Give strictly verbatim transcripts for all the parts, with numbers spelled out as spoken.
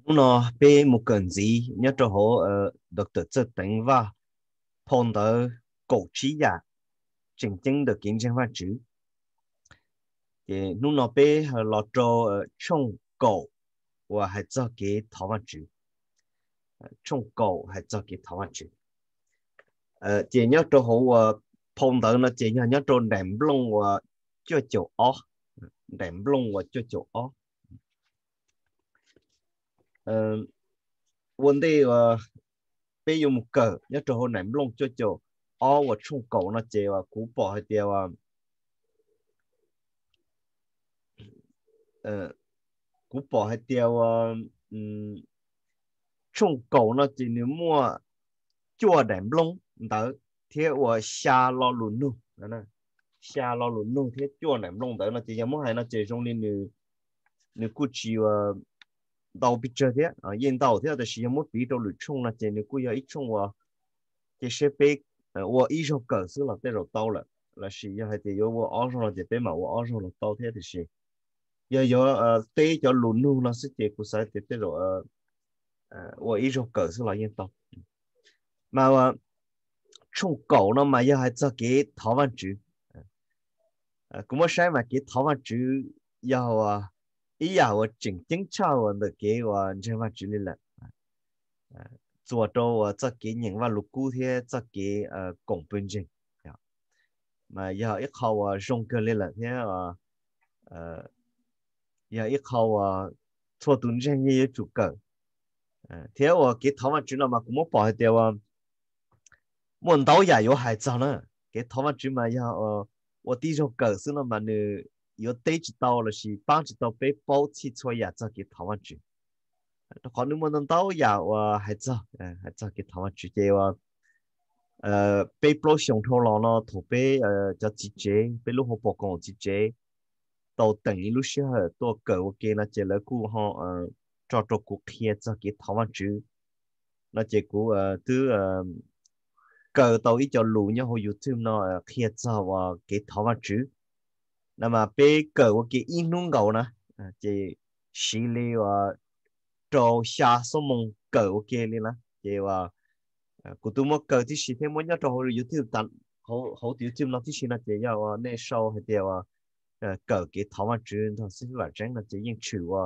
nó bé một cần gì nhớ cho họ ờ được tự chất tính và phong tới cổ trí giả chính chính được kiến trang phát triển thì lúc nó bé họ lo cho ờ, trong cổ và hay cho cái thảo phát triển trong cổ hay cho cái thảo phát triển ờ chỉ nhớ cho họ ờ, phong tới nó chỉ nhớ nhớ cho đệm lông và cho chỗ ó đệm lông và cho chỗ ó ờ vấn đề ờ bây giờ một cỡ nhớ cho họ đệm lông cho chỗ ó và trong cổ nó chỉ và cú bỏ hay tiêu ờ cú bỏ hay tiêu ờ, ừm, trong cổ nó chỉ nếu mua chua đệm lông đỡ thế và xa lo lùn nu đó nè xa lo lùn nu thế chua đệm lông đỡ nó chỉ giống hay nó chỉ trong nên nếu nếu cú chỉ và đầu bị chơi thế à yên đầu thế là chỉ một bị đầu lùn chung là chỉ nếu cú要一chung và chỉ sẽ bị ờ我一手搞死了这种刀了là chỉ hay thì yo 我二手了这边嘛我二手了刀thế thì是要有呃对叫lùn nu nó sẽ chỉ cú sai thì这种呃呃我一手搞死了yên刀mà ờ, trong cổ nó mà giờ hay cho cái thảo văn chữ à, cũng có sai mà cái thảo văn chữ giờ à ý giờ我整整超我的给我这văn chữ lên là à,做到我这给人话录古贴这给呃公本证呀mà giờ ít khâu à dùng cái lên là thế à ờ giờ ít khâu à thua tuần chân như chủ cờ à thế à cái thảo văn chữ nó mà cũng có bỏ掉啊问到也有孩子呢，给他们只嘛要呃，我第一首歌是那么呢，有对知道了是帮知道被包起出也做给他们只，可能我能到也我还做，呃，还做给他们直接我呃被包上头了呢，头被呃叫姐姐，被路好包讲姐姐，到等于路时候多歌我给那接了股哈呃，照着股贴做给他们只，那结果呃都呃。cờ tàu ít cho lù nhau hồi YouTube nó kia cho và cái thảo văn chữ nằm mà bé cờ của cái in nung gầu nè chỉ xử lý và trâu xa số mông cờ của kia đi nè chỉ và của tôi mua cờ thì chỉ thêm muốn nhớ trâu hồi YouTube tận hậu hậu YouTube nó thì chỉ là chỉ là nên sau hay điều cờ cái thảo văn chữ nó sẽ là真的只应chữ và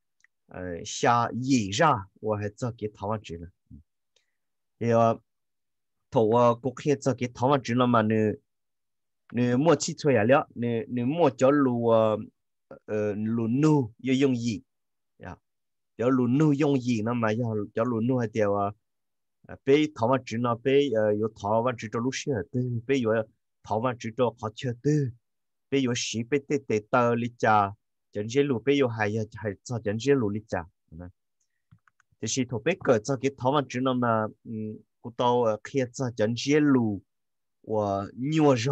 xa ý ra và hay cho cái thảo văn chữ nè thì thầu cuộc hiện cho cái thảo văn chữ nó mà nữa nếu mua chi thuê à liệu nếu nếu mua cho lù ờ lù nu yêu dùng gì ya cho lù nu dùng gì nó mà cho cho lù nu hay điều à bé thảo văn chữ nó bé ờ có thảo văn chữ cho lúc xưa tư bé có thảo văn chữ cho họ chưa tư bé có sĩ bé tê tê tờ lý cha chân chế lù bé có hay hay cho chân chế lù lý cha thì sĩ thuộc bé cỡ cho cái thảo văn chữ nó mà cụ tao khi cho chân chế lù và nhiều rồi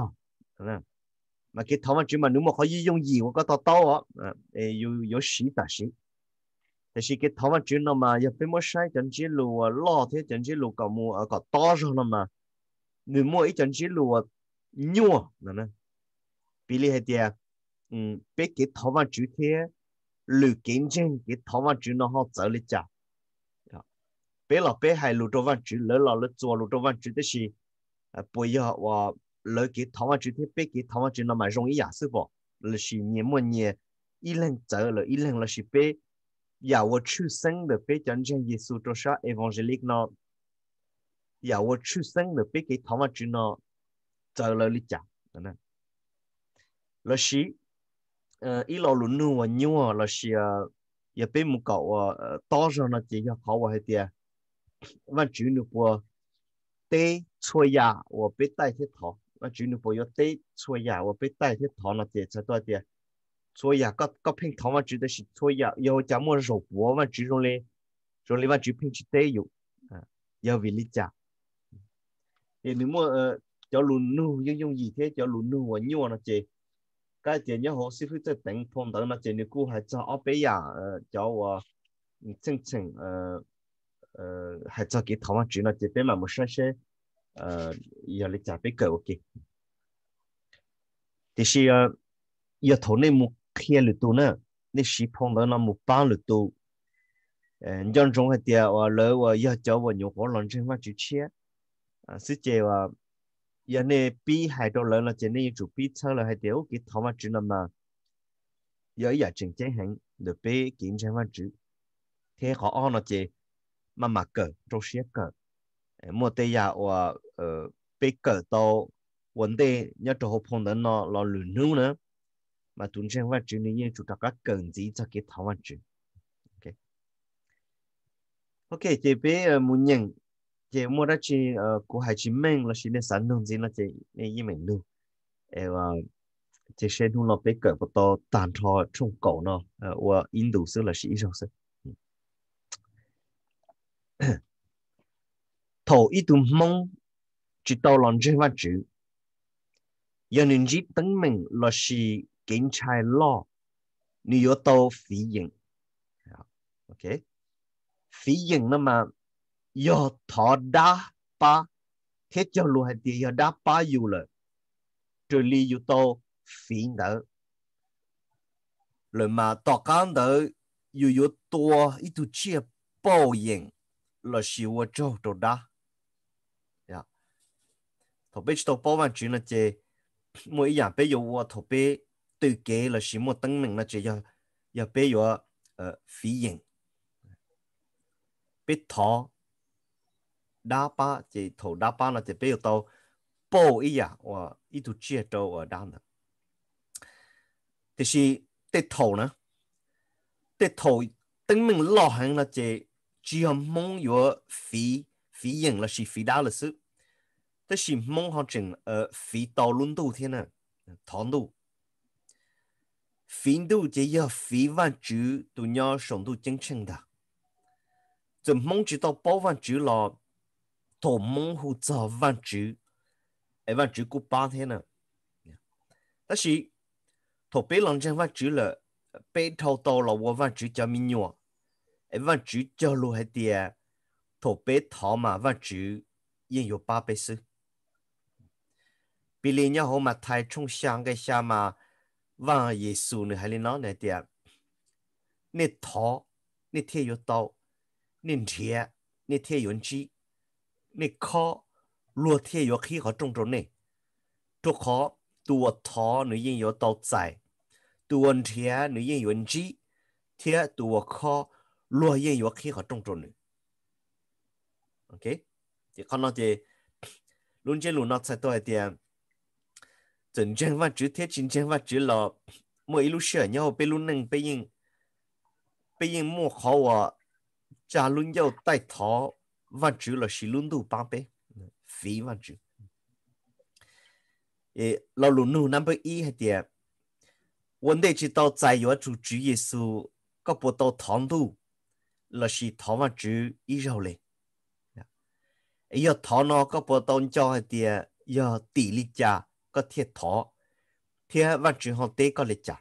mà cái thằng mà chỉ mà nếu mà có ý dùng gì我个到到啊，诶有有时但是，但是cái thằng mà chỉ nó mà giờ phải mua sai chân chỉ lùa à lo thế chân chỉ lùa cả mua ở cả to rồi nó mà nếu mua ít chân chỉ lùa nhiều nè nè, bị lý hệ tiệt, um, biết cái thằng mà chỉ thế lùi kinh doanh cái thằng mà chỉ nó họ trở lại trả, biết là biết hay lùi cho văn chỉ lỡ là lỡ做lùi cho văn chỉ 的是，呃不要我。lỡ cái thằng mà chỉ thiết bị cái thằng mà chỉ nó mà容易雅思不，là chỉ nhiều một nhiều ý lần trở là ý lần là chỉ bị nhà我出生的被真正耶稣做啥 evangelic 呢，nhà我出生的被cái thằng mà chỉ nó trở là lý giải, đó là chỉ ý là luôn nu và nhiều là chỉ ya bị một cậu to rồi nó chỉ cho họ hay tiệt, và chỉ nữa của tê chua ya và bị tai thiết thọ và chỉ nếu bây giờ tết xuôi nhà và biết tay thì thọ nó tiền sẽ多点xuôi nhà có có拼thọ mà chỉ được xuôi nhà yêu chả mua rau bùa mà chỉ dùng lên rồi lên mà chỉ拼chỉ tết yêu à yêu vì lý trả thì nếu mà cho lùn nu dùng dùng gì thế cho lùn nu và nhiều nó chỉ cái tiền nhớ họ sẽ phải tự tính phong đó nó chỉ nếu cô hay cho ở bây giờ cho và chân chân ờ ờ hay cho cái thọ mà chỉ nó chỉ bên mà một số sẽ ờ yêu lý trả biết cỡ ok thì是呃，要头内木开了多呢，那是碰到那木板了多， dân trong hay tiệt và lỡ và giờ cho và nhiều khó lần trên phát chữ chia sự chế và giờ này bi hai đô lớn là chỉ nên chụp bi thơ là hai điều cái thằng mà chữ nào mà giờ giờ chỉnh chế hành được bi kiểm tra phát chữ thế họ on là chỉ mà mà cỡ trong xe cỡ một tay giờ và ờ bi cỡ tàu vấn đề nhớ cho họ phong đến nó là luyện nữa nữa mà tuần trên phát chữ này chúng ta các cần gì cho cái thằng mà chữ ok ok chị bé muốn nhận chị mua đã chị của Hồ Chí Minh là chị nên sẵn đồng gì là chị nên ý mình luôn em chị sẽ luôn là bé cỡ của tôi tàn thọ trong cổ nó và Ấn Độ xưa là sĩ rồi sự thầu ít tụm mong chỉ tao làm trên văn chữ giờ nên chỉ tấn mình là sĩ kiến trai lo nếu tao phí dụng ok phí dụng nó mà giờ thọ đa ba thế cho luôn hay thì giờ đa ba yêu là trở lý yêu tao phí đỡ rồi mà tao cảm đỡ yêu yêu tua ít tụ chia bảo dụng là sĩ vô cho đồ đa yeah thọ bé tao bảo văn chữ là chế mỗi dạng bé yêu vô thọ bé từ kế là sĩ một tấn mình là chế giờ giờ bé yêu ờ phí dụng bé thọ đa ba chế thọ đa ba là chế bé yêu tao bảo ý à và ít tụ chia cho ở đa nữa thì是跌頭呢，跌頭等明老行了這只要夢有飛飛影了是飛大了事，但是夢好整呃飛到輪到天呢，糖度飛到這要飛完主都要上到正稱的，這夢知道包完主了，頭夢好早完主，哎完主過八天呢，但是頭被人真完主了。被偷到了我万只叫咪鸟，哎万只叫路还点，头被逃嘛万只也有八倍是，比例鸟好嘛太冲香个下嘛，万耶稣呢还里哪那点，你逃你贴有刀，你贴你贴有鸡，你靠落贴有气和种种呢，做好ตัวท้อหรือยิ่ง有刀仔。ตัวเทียหรือยังยวนจีเทียตัวข้อรัวยังอยู่ขี้เขาตรงๆนึงโอเคจะเขาเราจะลุนเจลุนนัดใส่ตัวไอเดียจนเจนว่าจุดเทียจริงเจนว่าจุดเราเมื่ออีลูเชื่อเนี่ยไปลุนหนึ่งไปยิงไปยิงมั่วเขาว่าจาลุนยาวใต้ท้อว่าจุดเราสิลุนดูปังไปฟีว่าจุดเออเราลุนนู่นนั่นไปอีไอเดียvấn đề chỉ tao在有主主耶稣个不到堂度，那是台湾主一绕嘞。要堂呢个不到教一点，要地理家个铁堂，铁湾主行得个来家。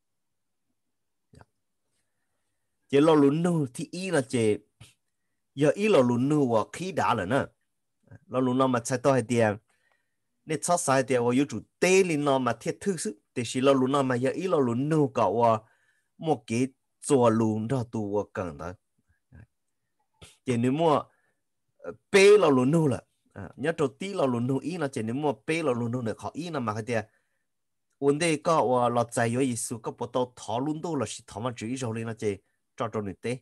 这老轮路ที่อีนะเจ要อี老轮路我ขี้ด่า了呢，老轮路嘛才到一点，你超晒一点我有主地理呢嘛铁特色。แต่สิเราลุ้นน่ะมาอย่าอีเราลุ้นนู่ก็ว่าหมวกเกจัวลุ้นเราตัวกันนะเจนี่มัวเป้เราลุ้นนู่ละอ่ะเนี่ยตัวตีเราลุ้นนู่อีนะเจนี่มัวเป้เราลุ้นนู่เนี่ยเขาอีนะมาเขาเดียวันเด็กก็ว่าเราใจอยู่ยิสุก็ปวดตัวท้อลุ้นตัวเราสิท้อมันจุยเราเลยนะเจจอดตรงนี้เต้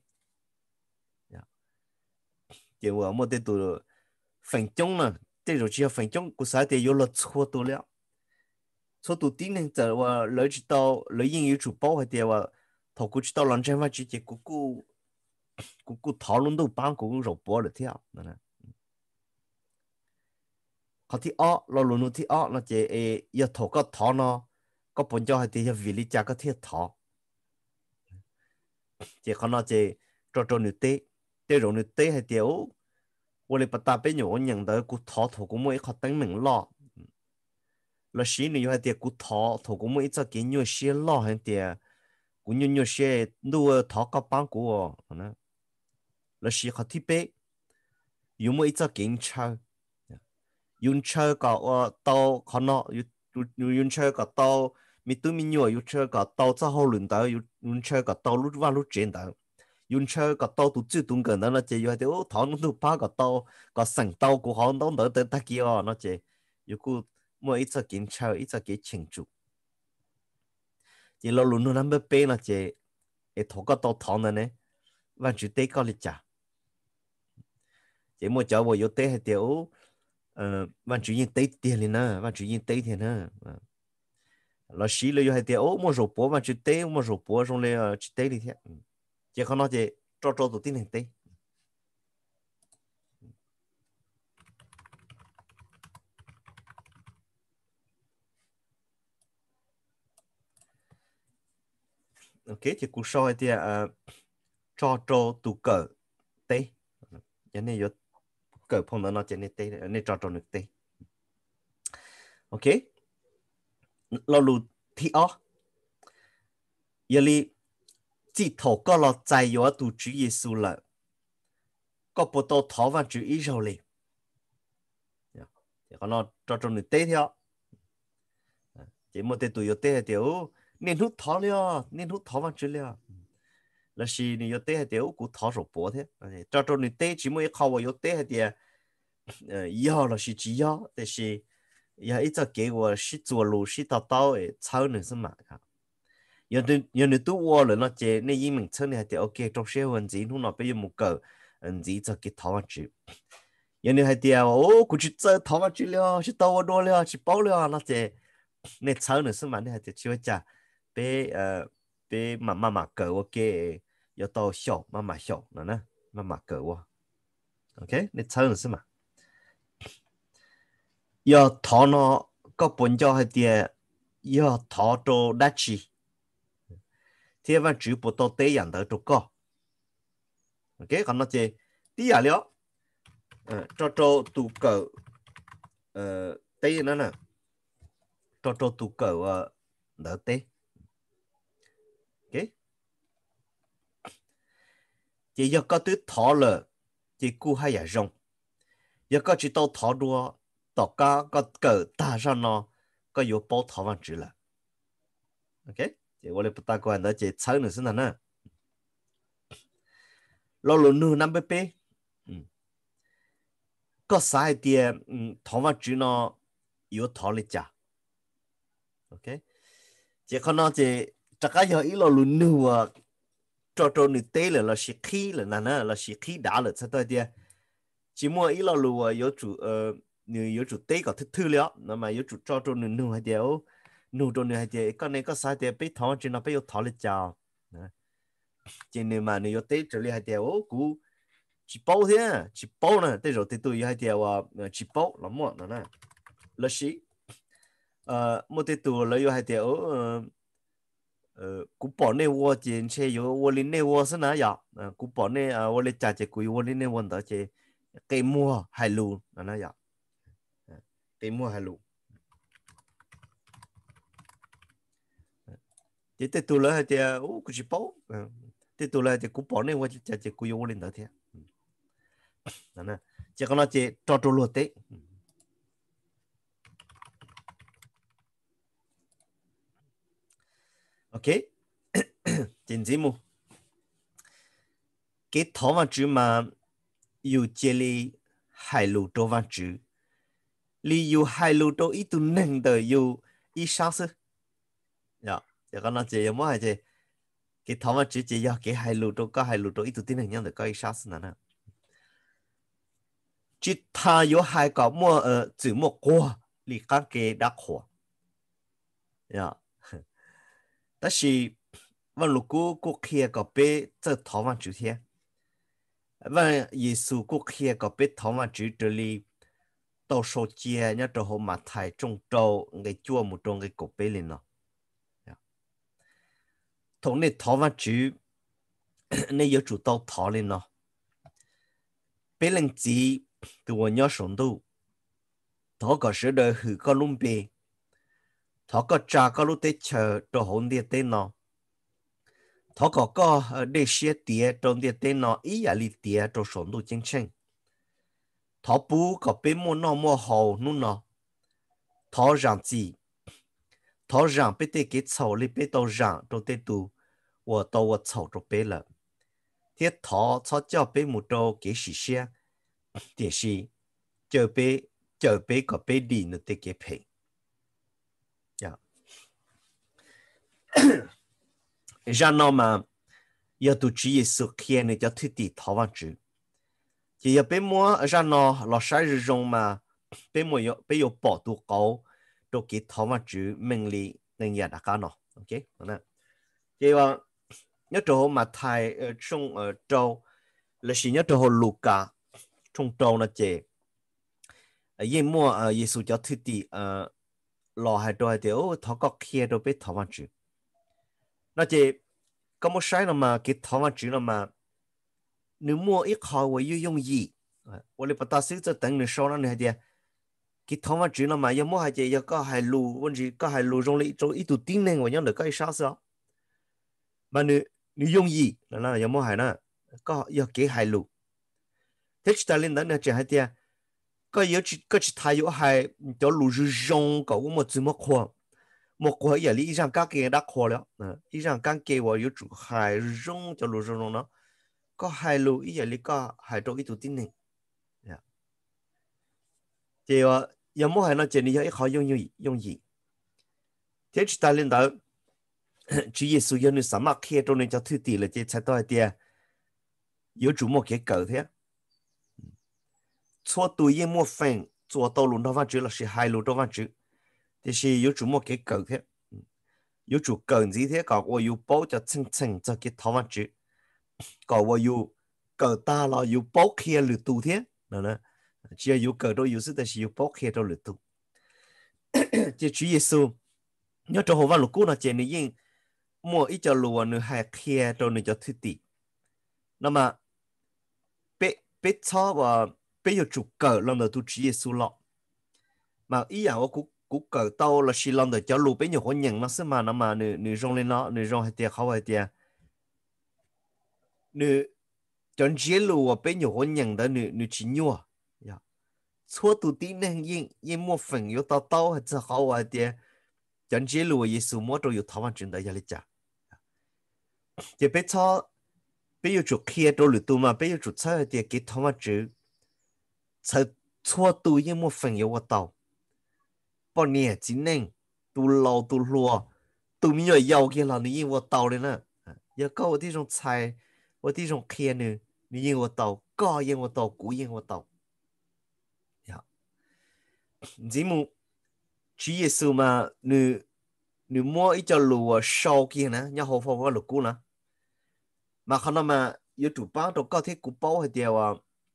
เจว่ามัวเตตัวฝังจงนะเจเราเชื่อฝังจงกูสายเตอยู่เราชั่วตัวแล้วsố tụ tin nên giờ và lấy chỉ tao lấy những yếu chủ bảo hay điều và thầu cũng chỉ tao làm trên vai chỉ chỉ cũng cũng cũng cũng thảo luận đâu bán cũng rồi bỏ được theo nè họ thì ở lo luôn thì ở nó chỉ e giờ thầu có thảo nó có bốn cho hay điều vì lý do có thiết thảo chỉ còn nó chỉ cho cho nữ tế tế rồi nữ tế hay điều 我哋不打俾我認到個頭頭咁樣一個等明咯。là sĩ này hay tiệt cú thọ thọ cũng mới cho kiến nhiều xe lo hay tiệt cũng nhiều nhiều xe nuôi thọ các bán của nó là sĩ họ thiết bị dùng mới cho kiến chơi dùng chơi cả tàu họ nó dùng chơi cả tàu mi tu mi nhiều dùng chơi cả tàu cho họ luyện tới dùng chơi cả tàu lúc vào lúc chuyển tới 用车个刀都最动个那那这有的哦，他们都把个刀个神刀个行都得得得几哦，那这有个每一只警车一只几庆祝，这老路路那么背那这，一头个刀烫的呢，完全得个里家，这么叫我有得还得哦，呃，完全得点的呢，完全得点呢，嗯。là xí là hay tiêu một số bố mà chỉ tê một số bố trong này chỉ tê đi thế chỉ không nói gì cho cho tụi tin hình tê ok thì cú sau thì cho cho tụi cờ tê cho nên có cờ phong nó cho nên tê nên cho cho được tê ok lo lù thì ó giờ li chỉ thầu có lo chạy yếu tụ chữ Giêsu là có bộ tàu tháo vào chữ Israel thì còn nó cho cho được tê theo chỉ một tê tụi yếu tê thì nên hút tháo liền nên hút tháo vào chữ liền là xí ni yếu tê hay tiêu cũng tháo sổ bố thế cho cho ni tê chỉ mới khâu vào yếu tê hay tiêu yếu là xí chỉ yếuแต่是也一直给我是做路是到到诶操能是嘛哈有的有的都我了那这那英文称的还得 OK 做些文字弄那边有木狗嗯字就给头发纸有的还得哦过去这头发纸了是到我多了是包了那这那操能是嘛的还得去讲被呃被妈妈妈狗我给要到小妈妈小了呢妈妈狗我 OK 那操能是嘛要头呢个本教还得要头做大气thế và chữ bộ tàu tây dạng tới trục co ok còn nó chỉ tí à lió cho cho tụ cỡ tây nó nè cho cho tụ cỡ đỡ tây ok chỉ do có thứ thọ lờ chỉ cú hay là rong do có chỉ tàu thọ đua tàu cá có cỡ ta ra nó có yếu bao thọ vào chữ là ok chỉ我来不大关的这操呢是哪呢老路路那边呗嗯 có sai thì thằng vào chữ nó yếu thọ lịch trả ok chỉ còn nó chỉ chắc cái giờ ý là luôn nữa cho cho người tây là là sĩ khí là nè nè là sĩ khí đã là sao tôi đi chỉ mua ý là luôn yếu chủ ờ người yếu chủ tây có thứ thứ liệu nó mà yếu chủ cho cho người nữa hay điều nữa cho người hay điều cái này có sai thì bị thằng chữ nó bị yếu thọ lịch trả chỉ nên mà người yếu tây trở lại hay điều cú chỉ bao thế chỉ bao nè tới rồi thì tôi hay điều chỉ bao lắm mà nè nè là sĩ ờ một cái tụ là yếu hay điều呃，古堡内我见且有我里内我是哪样？呃，古堡内啊，我里家这鬼我里内问到这给么海路那那样，给么海路，这这多了还得哦，估计包，嗯，这多了这古堡内我就家这鬼我里头天，那那这个那这照着落地，OK，真节目，给台湾主嘛有这里海路多湾主。里有海路都一度能的有一小时呀，这个那这有么还这给台湾直接要给海路都搞海路都一度定能样的搞一小时呢呢，只他有海搞么呃怎么过，你刚给打火呀，但是我如果过去个被这台湾主天，我耶稣过去个被台湾主这里。tàu số chia nhá tàu hôm mà thải trong tàu cái chua một trong cái cột bê lên nó thống này tháo vào chữ này yếu chủ tàu tháo lên nó bê lên gì từ我nhớ sống đâu tháo có sự đời hư có lung bê tháo có trà có lúc tết chờ tàu hồn địa tên nó tháo có có để xe tía trong địa tên nó ý là li tía trong sống đâu chính chính thọ bù có bên mua nó mua hậuนู่n nó thọ rằng gì thọ rằng bên tê cái sầu li bên tàu rằng trong tê tu 我到我操着背了， thiết thọ cho cho bé một trâu cái xì xe thì xì chờ bé chờ bé có bé đi nữa thì cái phải dạ ra nó mà giờ tụi chị sự kia này cho thứ tỷ thọ văn chữ chỉ giờ bé mua ra nó là sai rồi dùng mà bé mua yo bé yo bỏ tụ cầu đồ cái thọ văn chữ mình li nên nhà đã cả nó ok nè chỉว่าnhớ chỗ mà thầy ở trong ở châu là chỉ nhớ chỗ Luca trong châu là chế ở yên mua ở Giêsu cho thứ tỷ ở lò hai đôi thì ô thọ có kia đồ biết thọ văn chữ nó chế có một sai là mà cái thọ văn chữ là mà nếu mua ít họ会要用意我哋不打死就等你說啦你係啲cái thọ văn chữ là mà有mua hay chế有có hay lù vấn gì có hay lù trong lý trong ít tụ tin nên của nhau được cái sao sao mà nếu nếu dùng ý là là有冇係啦？個有幾係路？即係但係你嗱就係啲，個有只個只太有係就路是用個，我冇怎麼看，冇看嘢你一上剛給他看了，嗯，一上剛給我有主係用就路是用咯，個係路一嘢你個係到一度啲呢，呀，即係話有冇係啦？即係你有一考用用用意，即係但係你。主耶穌有你什麼開到你就推地了，這才到啲有主冇嘅狗嘅，錯對應冇分，做到路多番主了是海路多番主，但是有主冇嘅狗嘅，有主狗子嘅講我要包就清清就嘅多番主，講我要狗大了要包開了度嘅，嗱呢，只要有狗到有時但是要包開到了度，這主耶穌，你做好話路古那這你應。mua ít cho lùa nữa hay kia cho nữa cho thứ tỷ, nhưng mà bé bé cho và bé yêu chủ cờ lần đầu tu chỉ Giêsu lọ, mà ý rằng của của cờ tao là chỉ lần đầu cho lùa bé nhiều khó nhận nó xem mà nó mà nữ nữ rong lên nó nữ rong hay tiệt không hay tiệt, nữ chọn chỉ lùa bé nhiều khó nhận đó nữ nữ chỉ nhua, chúa tu tín nên yên yên mua phần yêu tao tao hay sao không hay tiệt, chọn chỉ lùa Giêsu mua đồ yêu thảo văn chuyện đó giờ lấy trả. Thì bé cho bé yêu chuột kia đồ lụt tụ mà bé yêu chuột chơi thì cái thằng mà chữ chơi chua tụ nhưng một phần yêu tàu bao nhiêu chỉ nên tụ lâu tụ lúa tụ mình yêu yêu kia là你yêu tàu đấy nè giờ có một tí trong菜một tí trong kia nữa你yêu tàu có yêu tàu cũ yêu tàu ya chỉ mu chỉ Giêsu mà nữ nữ mua ít cho lúa sau kia nè nhớ hồ phong có lúa cũ nè mà khi nào mà yêu chủ bán đồ có thể cụ bao hay điều à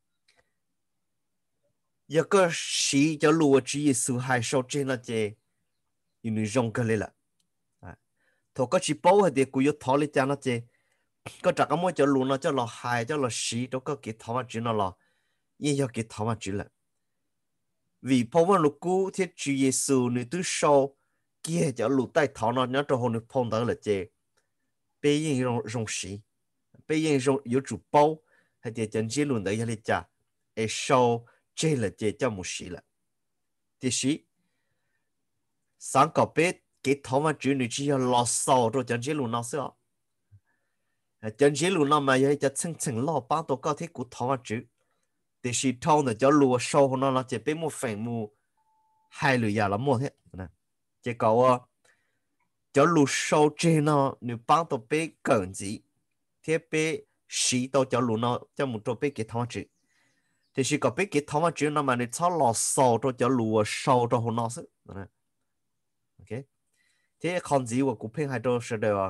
giờ có sĩ cho lúa chỉ sự hai sau trên là gì yêu người dùng cái này là thôi có chỉ bao hay điều cụ yêu thọ lấy cho nó gì có chắc cái mỗi cho lúa nó cho là hai cho là sĩ đó có cái thọ mà chỉ nó là yên yêu cái thọ mà chỉ là vì bao nhiêu lúa cũ thì chỉ Giêsu người tu sau kia cho lúa tay thọ nó nhớ cho họ người phong đó là gì bây yên dùng dùng sĩ bây giờ dùng有主包hay là chân chỉ luôn đấy là chả ấy sau chế là chế cho một sĩ là thì sĩ sáng có biết cái thằng mà chủ nữ chỉ là lo sau rồi chân chỉ luôn nó sao chân chỉ luôn nó mà giờ cho chân chân lo bán đồ có thể của thằng mà chủ thì sĩ thằng này cho lùa sau nó nó chỉ biết một phần một hai lửa giờ là một thế nè chỉ có cho lùa sau trên nó nếu bán đồ biết cần gì thế bé sĩ tao cho lũ nó cho một chỗ bé cái thằng chữ thì sĩ có bé cái thằng chữ nó mà nó cho lò sầu cho cho lũ sầu cho hồn nó sự ok thế con gì của cụ phim hay đâu sẽ được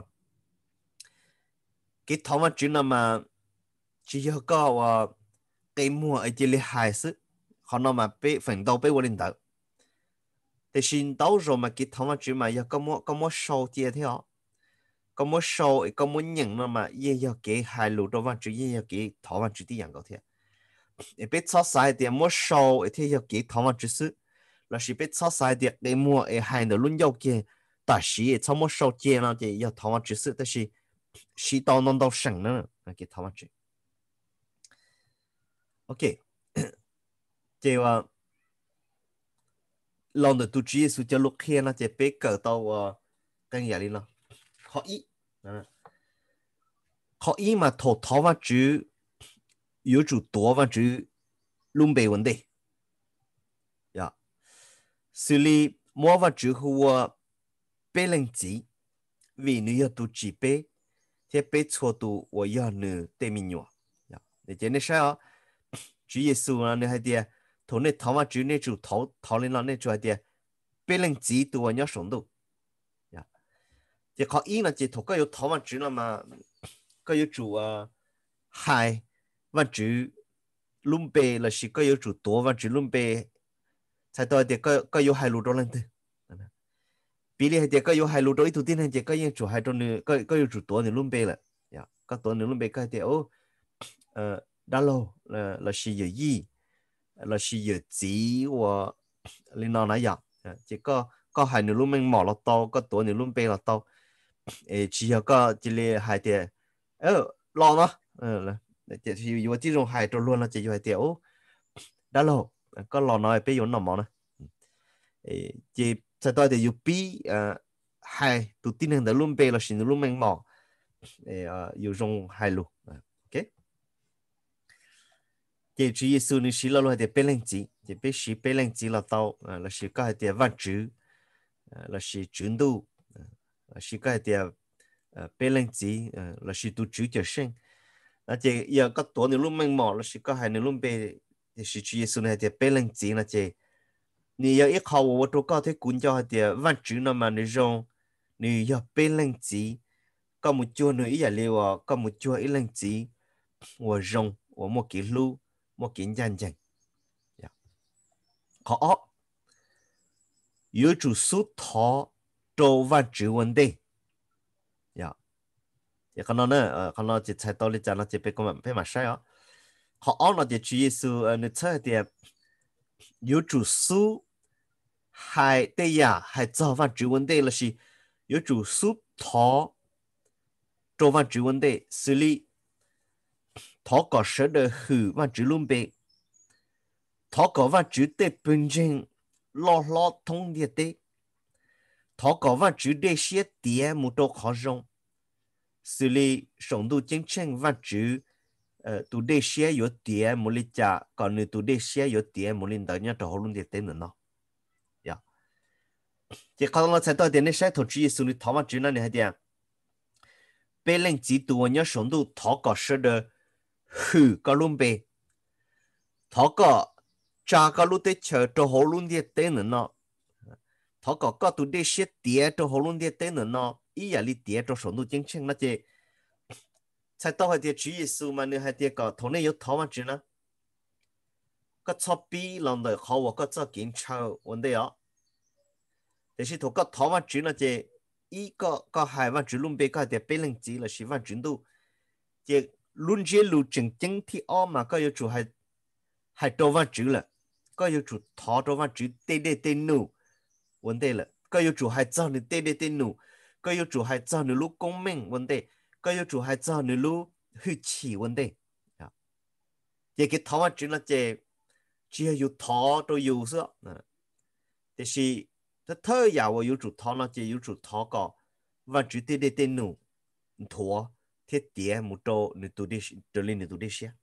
cái thằng chữ nó mà chỉ có cái mua ở trên hai sự còn nó mà bé phần đầu bé lên đầu thì xin đầu rồi mà cái thằng chữ mà có mua có mua sầu chia theo có một số có một những nó mà ye yo cái hai lúa đó văn chữ ye yo cái thảo văn chữ đi dạng có thể, biết so sánh thì một số thì yo cái thảo văn chữ sự, là chỉ biết so sánh thì cái mua ở hai nó luôn yo cái,但是从một số cái nó thì yo thảo văn chữ sự,但是是到弄到省呢cái thảo văn chữ, ok, thìว่าเราเนี่ยตัวจีสุจะลุกเฮียนะจะไปเกิดตัวกันอย่างนี้เนาะขออี họ ý mà thổ thọ và chữ yếu chủ tố và chữ luôn bề vấn đề dạ xử lý mua và chữ hùa bê lên chỉ vì nếu要读几杯，这杯错读我要你对面nhỏ，呀，你真的是啊，主耶稣啊，你还点，同你头嘛主你主头头领了你主还点，杯能几读我要上读，呀，这考一呢，这头个有头嘛主了嘛，个有主啊，hai và chữ luôn bề là chỉ có yếu chủ tố và chữ luôn bề, sai tôi thì có có yếu hai lúa đó lên từ bí lý thì có yếu hai lúa đó ít tu tiên thì có yếu chủ hai trong nữa có có yếu chủ tố thì luôn bề là ya có tố nữa luôn bề cái thì ô đã lâu là là chỉ yếu gì là chỉ yếu chỉ và lên nó nãy giờ chỉ có có hai nữa luôn mình mỏ là to có tố nữa luôn bề là to chỉ có chỉ là hai thì ờ lo nó ờ chỉ chỉ yếu chỉ trong hai trong luôn là chỉ yếu hai thì ô đã lâu có lo nói bây giờ nó mỏ nữa chỉ sẽ tôi thì yếu bí hai tụ tin rằng luôn bề là xin luôn mình mỏ yếu trong hai luôn ok chỉ chỉ Giêsu ni chỉ là lo để bên lên chỉ chỉ biết chỉ bên lên chỉ là tao là chỉ có để văn chữ là chỉ chuyển độ là chỉ có để bên lên chỉ là chỉ tu chữ cho sinh là chỉ giờ có tổ nên luôn mình mỏ là chỉ có hai nên luôn bề thì chỉ chỉ Giêsu này để bên lên chỉ là chỉ你要一考我我都搞的管教的万主那么那种，你要背冷子，搞么做你一日了啊，搞么做一冷子，我用我莫给路，莫给认真，呀，好，有主苏讨做万主问题，呀，也看到呢，呃，看到这才到里讲了这边根本被马晒啊，好，那就主耶稣呃，你测的有主苏。hai tây ya hai cho văn chữ vấn đề là gì yếu chủ súp thọ cho văn chữ vấn đề xử lý thọ có sở được hư văn chữ luôn bề thọ có văn chữ tê bình trình lo lo thông địa tê thọ có văn chữ để xế tía một đồ khó rong xử lý sống đủ chính trình văn chữ tụ để xế yếu tía một lý trả còn nếu tụ để xế yếu tía một lý đỡ nhá trò luôn địa tê nữa nó chỉ có nó sẽ tới đến sẽ thổ chỉ xử lý thọ mà chữ này hay đi bên lên chỉ tụ nhớ sống đủ thọ có sở được hư có luôn bề thọ có cha có lúc tới chờ cho hồ luôn địa tên nữa nó thọ có có tụ để xếp địa cho hồ luôn địa tên nữa nó ý là đi địa cho sống đủ chính chính nó chỉ sai tới hay đi chủ yếu số mà nếu hay đi có thằng này có thọ mà chữ nó có cho bi lần đời họ và có cho kiểm tra vấn đề đóแต่是头个头嘛主呢这一个个海湾主论别个的被人知了是湾主度这论这路正正ที่อ้อมมาก็有主还还多湾主了ก็有主头多湾主对对对努问题了ก็有主还找你对对对努ก็有主还找你路公明问题ก็有主还找你路去起问题啊这个头湾主呢这只要有头都有是啊但是thế thơ giả của yếu chủ thọ nó chỉ yếu chủ thọ có và chủ tê đê tên nụ thua thiết tía một trâu nụ tụ đi trở lên nụ tụ đi xe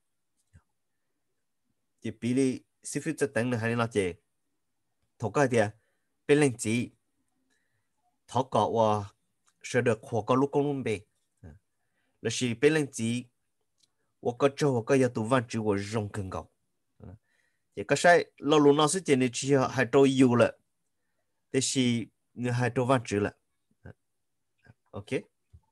chỉ bị lý sư phụ cho tấn là hay nó chỉ thọ cái gì bên lên chỉ thọ có và sẽ được khoa có lúc công luôn bề là chỉ bên lên chỉ và có trâu có yếu tụ văn chủ của rong cần cầu chỉ có sai lâu luôn nó sẽ chỉ nên chỉ hai trâu yếu了这是你还多万值了 ，OK。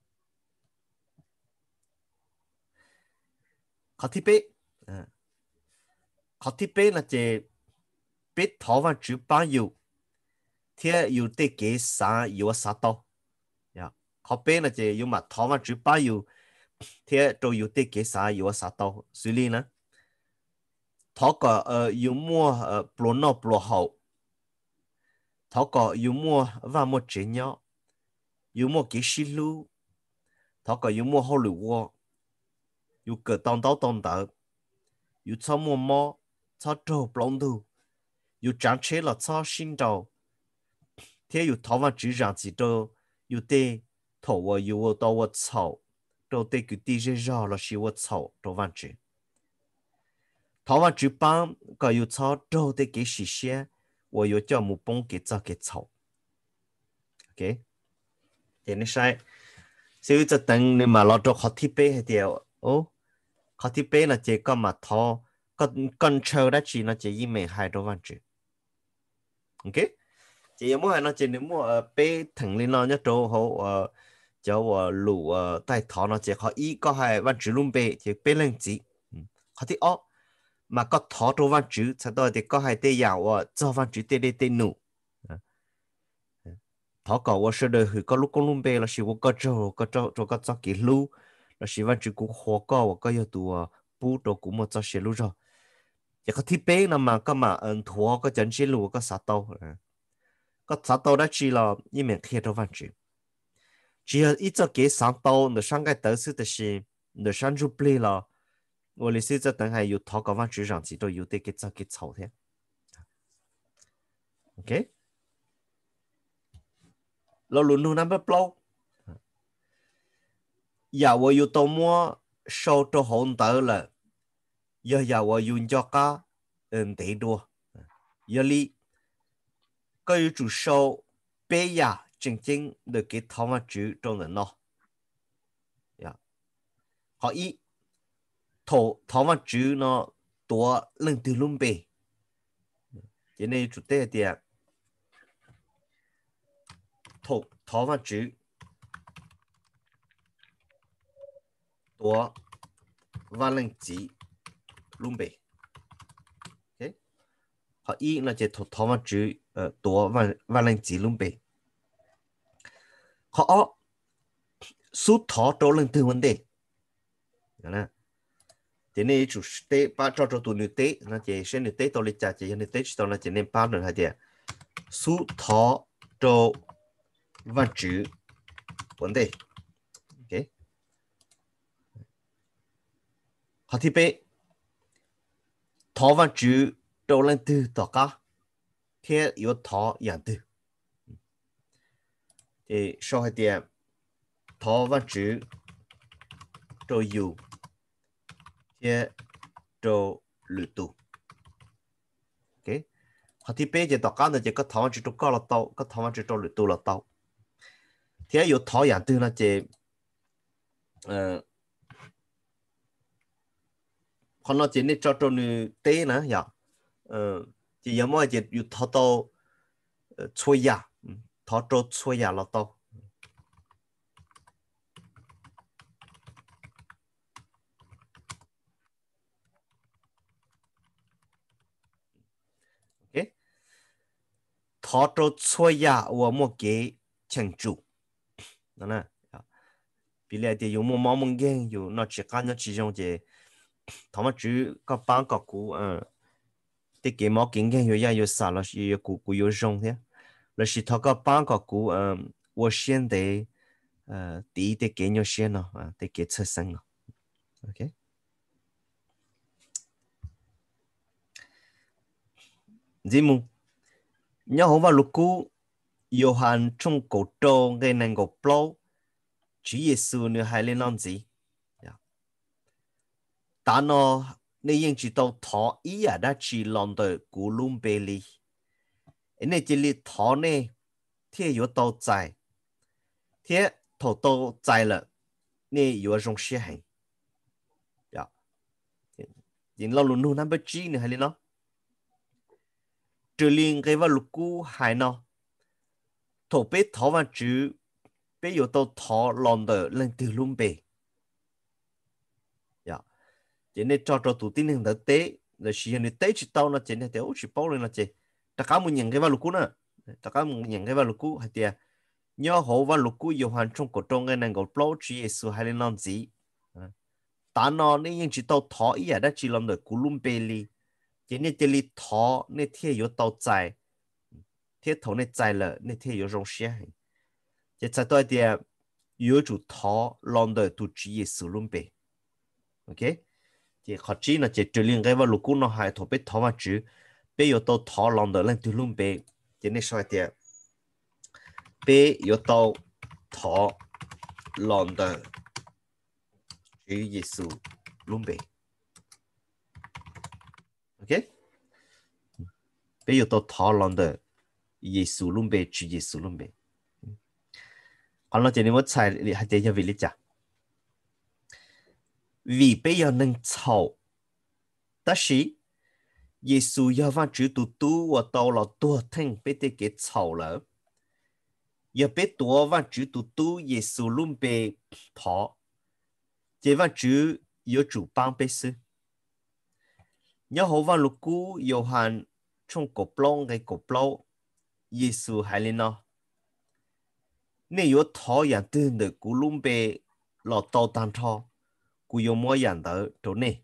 考题杯，嗯，考题杯呢，这杯头万值八有，贴有得给啥有啥刀呀？考杯呢，这有嘛头万值八有，贴都有得给啥有啥刀，所以呢，头个呃有么呃不孬不好。thọ có yêu mua và mua chế nhau yêu mua cái xí lu thọ có yêu mua hậu lửa wo yêu cờ tông tao tông tao yêu cho mua mò cho trâu plong du yêu trang chế là cho xin trâu thế yêu thọ mà chỉ rằng chỉ trâu yêu tê thọ wa yêu wa tao wa chảo đầu tiên cứ đi ra rõ là sự vật xấu đầu văn chữ thảo văn chữ bằng có yêu xấu đầu tiên cái sự xe我有叫木崩给这给草 ok thế nên sai sựจะ等你mà lo cho khó thiết kế hay điều ô khó thiết kế là chỉ có mà thọ con con chờ đã chỉ nó chỉ ý mình hai đầu văn chữ ok chỉ muốn hay nó chỉ nếu mua bé thằng lên nó nhất chỗ họ cho lũ tại thọ nó chỉ khó ý có hai văn chữ luôn bé chỉ bé lên chỉ khó thiết ó mà có thọ đầu văn chữ sau đó thì có hai tê dạo cho văn chữ tê tê tê nụ thọ có我说的是个路公路呗，那是我个做个做做个做给路，那是完全古活个我个要读啊，不多古么做些路着，一个thiết kế 那么个嘛嗯土个真些路个啥刀，个啥刀的去了，一面贴着完全，只要一直给上刀，那上个得是的是，那上就不了，我的是这等还有头个完全上去都有得给这给炒的 ，OK。เราลุ้นดูน้ำเปล่าอย่าว่าอยู่ตัวมัวโชว์ตัวหงเต๋อเลยอย่าอย่าว่าอยู่จอกก้าเอ็นเตดัวอย่าลีก็อยู่จุดโชว์เปียจริงๆเด็กที่ทำมาจุดตรงนั้นเนาะอย่าขออีถูทำมาจุดเนาะตัวเรื่องตื่นลุ่มเปจะในจุดเตะเดียถูทำมาจุดตัววาเลนจีลุ่มเบโอเคพออีน่าจะถูทอมาจืเอ่อตัววาวาเลนจีลุ่มเบเขาอ้อสุดทอโตเลนตื่นวันเดนะทีนี้จุดเตะป้าจอจอตัวนึกเตะนะเจเช่นนึกเตะตัวเล็กจ่าเจนึกเตะตัวนั้นเจเนี่ยป้าหนึ่งฮะเดียสุดทอโตวันจืวันเดโอเคhọ thì bé thọ văn chữ đầu lên từ tỏ cả thế yếu thọ dạng từ thì sau hai điểm thọ văn chữ đầu yếu thế đầu lử tụ ok họ thì bé chỉ tỏ cả là chỉ có thọ văn chữ đầu cao là tàu có thọ văn chữ đầu lử tụ là tàu thế yếu thọ dạng từ là chỉ ờ còn nó chỉ nên cho trâu nữ tế nữa ya ờ chỉ giống như chỉอยู่ทอโตช่วยยาทอโตช่วยยาเราโตโอเคทอโตช่วยยา我们给庆祝นั่นนะ比例的有么毛蒙眼有那只干那其中的他们只个班个股嗯的给毛经验有呀有啥了是有股股有用的那是他个班个股嗯我现在呃第一的给有些呢啊得给出生了 OK gì mu nhớ hôm vào lúc cũ yêu hành trong cổ trâu gây nên cổ plau Chúa Giêsu nữa hay lên làm gì ta nó nên chỉ tao thọ ý à đã chỉ làm được cú lùm bê li nên chỉ li thọ này thì yếu tao giải thì thọ tao giải了nên yếu rong xe hành ya nhìn lo luôn luôn nằm bên chỉ nữa hay lên nó trừ liên cái vào lục cú hay nó thọ biết thọ văn chữ biết yếu tao thọ làm được lên từ lùm bê chỉ nên cho cho tụi tin hình thực tế là sử dụng tế chỉ tao nó chỉ nên theo chỉ bảo lên là chỉ tất cả mọi những cái vào lục cũ nữa tất cả mọi những cái vào lục cũ hay tiệt nhớ hậu vào lục cũ yêu hành trong cổ trong cái này gọi bảo chỉ Giêsu hay là làm gì ta nó nên những chỉ tao thọ ý đã chỉ làm được cú lùm bê li chỉ nên chỉ li thọ nên theo yếu tao giải theo thọ nên giải là nên theo yếu rong xe chỉ tại tôi tiệt yếu chủ thọ làm được tụi chỉ Giêsu lùm bê ok chỉ khó chỉ là chỉ trừ liên cái vào lục cũ nó hay thọ biết thọ mà chữ bây giờ tôi thọ lòng được lên từ luôn bé chỉ nên sao thì bây giờ tôi thọ lòng được Chúa Giêsu luôn bề. Ok. Bây giờ tôi thảo luận được Giêsu luôn bề, Chúa Giêsu luôn bề. Còn nó chỉ nên một sai hay để cho vị lý giả. Vì bây giờ nâng chậu, đó là Giêsu yêu van chữ tu tu và tàu là tua thanh bây giờ cái chậu là giờ bây tua van chữ tu tu Giêsu luôn bề thọ. Chỉ van chữ yêu chủ bang bây sư. Nhớ hậu van lục cú yêu hàn trong cổ plong cái cổ plong Giêsu hay lên nó. Nếu yêu thọอย่างตื่น的古luôn bề là tàu tan thọ. Cú yêu muaอย่างđó chỗ này.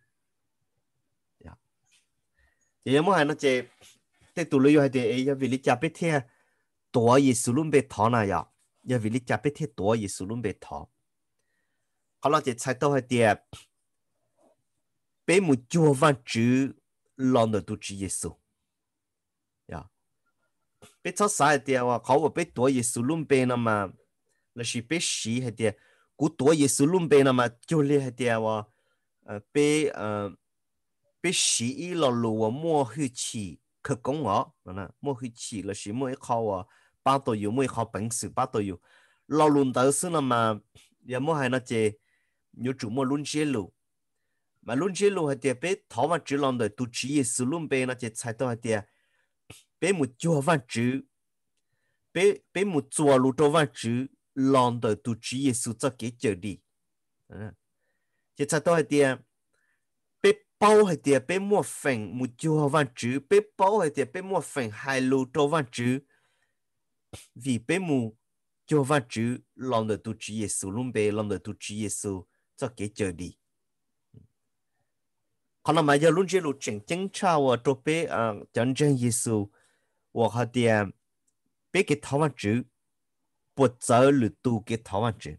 Giờ mua hàng nó chỉ để tụi nó yêu thì giờ vì lý cha biết thế tuổi Giêsu luôn bị thọ này ya giờ vì lý cha biết thế tuổi Giêsu luôn bị thọ họ nói chỉ sai đâu hay thì bé một chúa văn chữ lòng được tu chỉ Giêsu ya bé cho sai thì họ họ bé tuổi Giêsu luôn bị nè mà là chỉ bé sĩ hay thì cú tuổi Giêsu luôn bị nè mà cho liên hay thì họ bé bé sĩ là lùa mua hư chỉ khởi công ở nè mua hư chỉ là chỉ mua khâu à bao tô yêu mua khâu bản sự bao tô yêu lo luôn tới xưa là mà giờ mua hay nó chỉ nhiều chủ mua luôn chế lù mà luôn chế lù hay thì bé thảo văn chữ lòng đời tu chỉ sự luôn bé nó chỉ sai đâu hay thì bé một chùa văn chữ bé bé một chùa lù cho văn chữ lòng đời tu chỉ sự cho cái chờ đi chỉ sai đâu hay thì bé bao hay thì bé mua phần một chùa văn chữ bé bao hay thì bé mua phần hai lù cho văn chữ vì bé mù cho văn chữ lòng đời tu chỉ sự luôn bé lòng đời tu chỉ sự cho cái chờ đi còn là mà giờ luôn chỉ lúc chính chính trao ở chỗ bé à chân chân Giêsu và họ thì bé cái thảo văn chữ不走路tu cái thảo văn chữ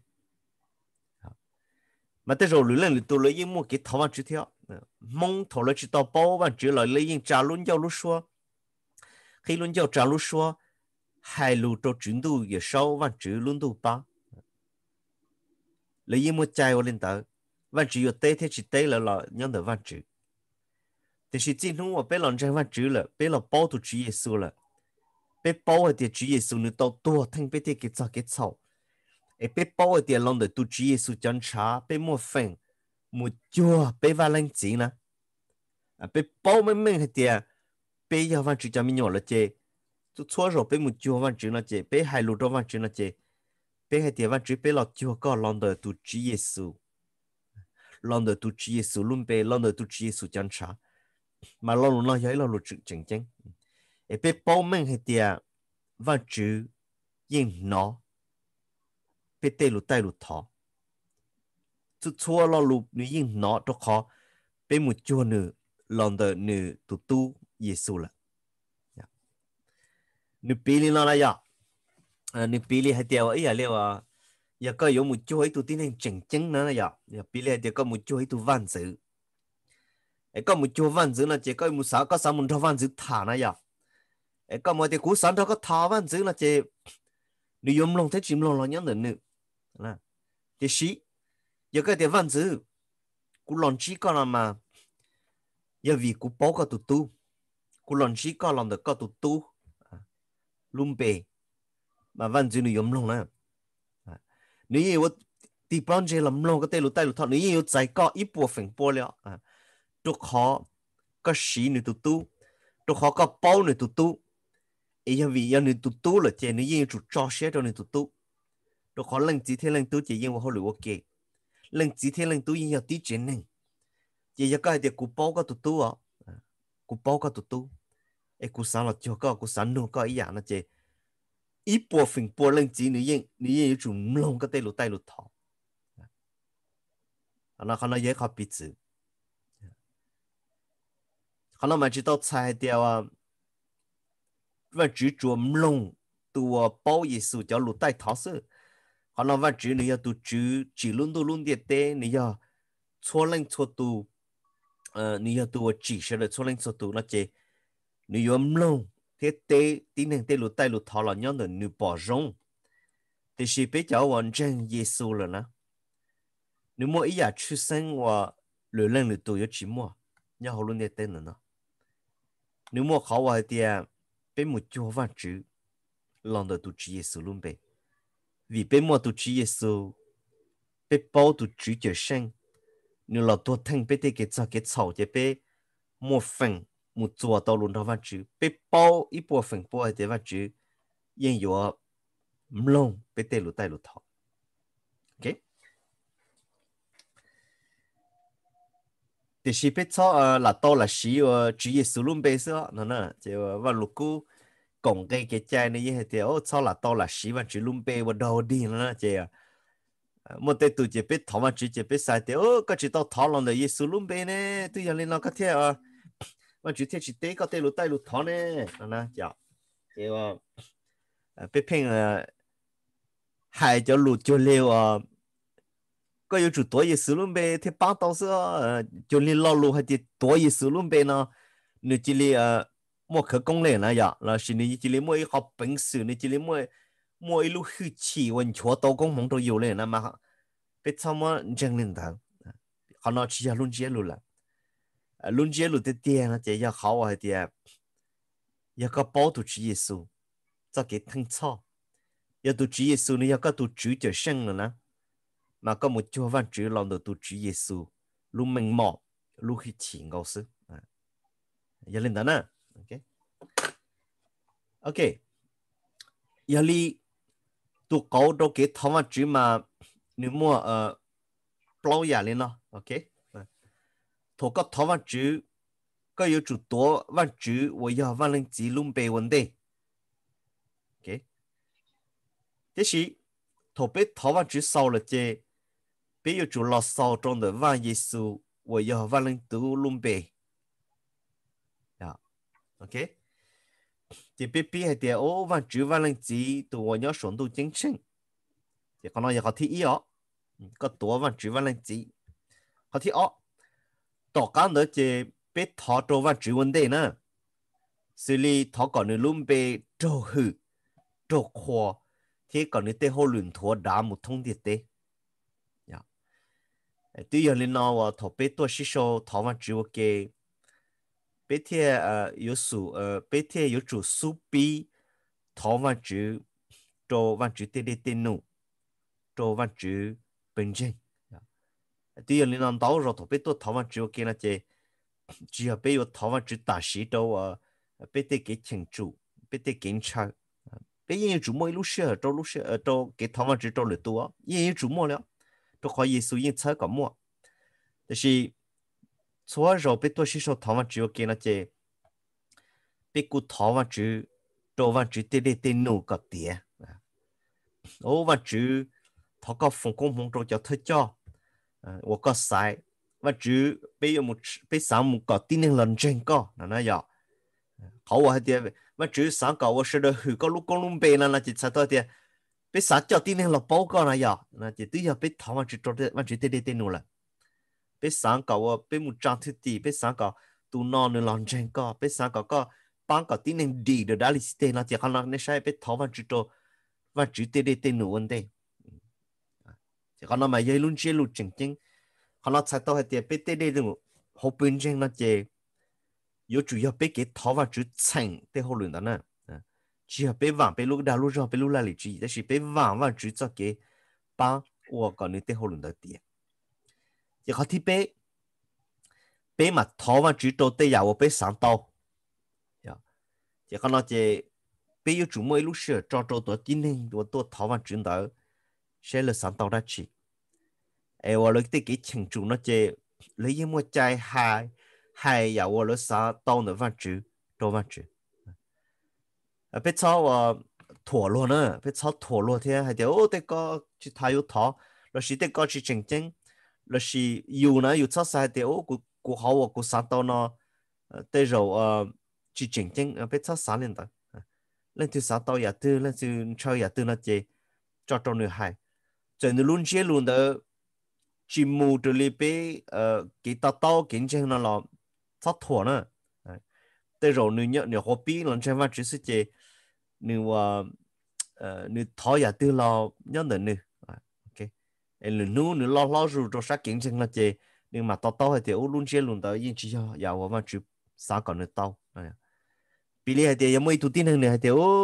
mà tới rồi lưỡi lên tu lấy những mua cái thảo văn chữ theo mong thảo lấy chỉ tao bao văn chữ lại lấy những trả luôn giao lúc xưa khi luôn giao trả lúc xưa hai lù cho chuyển tu giờ sau văn chữ luôn tu ba lấy những mua trái vào lên tới văn chữ ở tây thế chỉ tây là là nhân được văn chữ thì chỉ chính chúng我被人家văn chữ了被了包tu chữ Giêsu了被包的chữ Giêsu你到多听被这个咋个操诶被包的人的tu chữ Giêsu chân查被莫分莫做被话冷钱呢啊被包明明係啲被要văn chữ cho mình nhỏ了啫就錯咗被莫做văn chữ了啫被係錄咗văn chữ了啫被係啲văn chữ被落做個人的tu chữ Giêsu人的tu chữ Giêsu luôn被人的tu chữ Giêsu chân查mà lo luôn nói là luật chính chính et bé bao mình hay tiệt văn chữ yên nó bé tê lụt tay lụt thọ chút xua lo lụt nữ yên nó cho khó bé một chua nữ lòng đời nữ tu tu Giêsu là nữ pili nó là ya nữ pili hay tiệt ấy là liệu à giờ có有một chua ấy tu tin hành chính chính nữa là ya ya pili hay tiệt có một chua ấy tu văn chữ ấy có một chua văn chữ là chỉ có một sáu có sáu một chua văn chữ thả này ya ấy có một cái cú sáng đó có thả văn chữ là chỉ你用龙才进龙了样的呢，啊，这是有个地方子，古浪起个了嘛，要为古包个嘟嘟，古浪起个浪的个嘟嘟，啊，龙背，嘛văn chữ你用龙了，啊，你有我地方这龙龙个带路带路头，你有在个一部分播了啊，都好个是你嘟嘟，都好个包你嘟嘟。ấy vì giờ nên tụt tụt là chỉ nên yên tụt cho xe cho nên tụt tụt, rồi khó lần chỉ thế lần tụt chỉ yên vào hồi lúa ok, lần chỉ thế lần tụt yên vào tí chuyện này, chỉ giờ cái thì cụ bao cái tụt tụt à, cụ bao cái tụt tụt, ấy cụ sáng là cho cái cụ sáng nô cái ý là chỉ, ít bộ phận bộ lần chỉ nên yên nên yên chủ long cái tay lụt tay lụt thọ, nó khó nó dễ khó bị chữ, khó nó mà chỉ tao sai掉啊。văn chữ chuom lông tu bao Giêsu cho lụt tay tháo sự họ nói văn chữ này tu chữ chỉ luôn tu luôn điệt tế này giờ xóa lên xóa tu này giờ tu chỉ sẽ được xóa lên xóa tu nó chỉ này giờ lông thế tế tín hình tế lụt tay lụt tháo là nhau được nửa bỏ rong thì chỉ biết cháu hoàn trang Giêsu rồi nè nếu mua ý giả出生我流浪的都有寂寞，要好论的等人呢。nếu mua khó vào thì bên một chỗ văn chữ lòng được tu chỉ Giêsu luôn bề vì bên mua tu chỉ Giêsu bên bao tu chỉ cho sinh nếu là tu thành bên đây cái cho cái草这边mua phần một做到论到văn chữ bên bao ít bộ phần bao thì văn chữ yên有唔bên đây lụt tay lụt thọ ok thì chỉ biết cho là to là xí ở chỉ Giêsu luôn bề sao nó nè chỉ và lúc cũ cộng cái cái chai này như thế ô cho là to là xí và chỉ luôn bề vào đầu đi nó chỉ một tay tụi chỉ biết thọ mà chỉ chỉ biết sai thì ô cái chỉ tao thọ lòng de Giêsu luôn bề nè tôi giờ lên nó cái thế à mà chỉ thế chỉ té cái tay lụt tay lụt thọ nè nó nè chả thì biết phèn hai cho lụt cho liều à có yêu chủ tuổi Giêsu luôn bề thì bao tao sữa cho nên lo lụt hay thì tuổi Giêsu luôn bề nó nếu chỉ là mua khởi công lên là ya là xin đi chỉ là mua học bình sự này chỉ là mua mua一路去起温泉刀工忙都有嘞那么别他妈真领导好那吃下论节路了论节路的店呢这要好啊的要个包都吃耶稣这给腾草要都吃耶稣呢要个都煮就生了呢mà có một chỗ văn chữ lòng đầu tu chữ Giêsu lu mình mò lu khi chỉ ngầu sư giờ lên đó nè ok ok giờ li tu cầu đâu cái thằng văn chữ mà nếu mua ờ bao giờ lên nó ok thủ có thằng văn chữ có yêu chủ tố văn chữ我要văn lên chỉ luôn bề vấn đề ok thế thì thủ biết thằng văn chữ sau là gì bây giờ chủ lọ sau trong的万耶稣我要万人都luôn bề yeah ok thì biết biết hay thì ô万主万人只都我要选到精神thì còn nói giờ họ thi ý ó có tổ万主万人只họ thi ó tổ cái nữa thì biết thọ cho万主vấn đề nữa xử lý thọ còn nữa luôn bề trâu hư trâu khoa thì còn nữa tới hồ luyện thua đã một thông điệp đấy tuy nhiên lên nào thọ biết tôi sẽ số thọ văn chữ ok biết thì ờ có số ờ biết thì có chủ số bi thọ văn chữ cho văn chữ tê tê nụ cho văn chữ bình dân tuy nhiên lên nào đâu rồi thọ biết tôi thọ văn chữ ok là chỉ chỉ là biết có thọ văn chữ đại sĩ đâu ờ biết thì cái chính chủ biết thì kiểm tra biết những chủ mỗi lúc xưa cho lúc xưa cho cái thọ văn chữ cho lượt tua những chủ mỗi了都可以属于车个么，但是错肉被多是说台湾只有给那些被古台湾只台湾只对对对努个点，我湾只他个风公风中叫特叫，我个晒，湾只被有木被上木个顶能认真个，那那样，好我还点，湾只上个我是的去个路公路边那那就猜到点。被啥叫顶天了报告了呀？那就都要被台湾去做的，完全对对对努了。被啥搞啊？被木张贴地，被啥搞都闹的乱真搞，被啥搞个帮搞顶天地的哪里是对那就看到那啥被台湾去做，完全对对对努问题。就看到嘛，一路一路正经，看到才到还点被对对努好本正那就，有主要被给台湾去蹭对好轮的呢。只要被网被录大陆上被录那里之一，但是被网网只做给帮我搞你对后轮的点，也好听被被嘛台湾只做对呀，我被上刀，呀，也看到这被有主么一路是照照多今天我多台湾只到，谁了上刀的去，哎，我了对给清楚那这，你因为在海海呀，我了上刀的万只多万只。à biết sao à thua luôn á biết sao thua luôn thế hay điều để có chỉ thay yêu thọ là chỉ để có chỉ chỉnh chỉnh là chỉ yêu nó yêu sao sai điều của của họ và của sáng tạo nó để rồi chỉ chỉnh chỉnh biết sao sáng lên đó lên từ sáng tạo nhà tư lên từ chơi nhà tư nó chỉ cho trong người hay cho nên luôn chế luôn đó chỉ mua được li bé cái tao tao kinh doanh nó là sao thua nữa để rồi người nhớ người hobby lần trên văn chỉ是这 nếu uh, nếu thọ ya tư lo nhớ nữa nữa ok lừa nu nữa lo lo rồi cho sát kiến chân là chế nhưng mà tao tao hay thì ô luôn chế luôn tới yên chỉ cho giàu mà chụp sao còn nữa tao bị lý hay thì có mấy tụi tin hơn nữa hay thì ô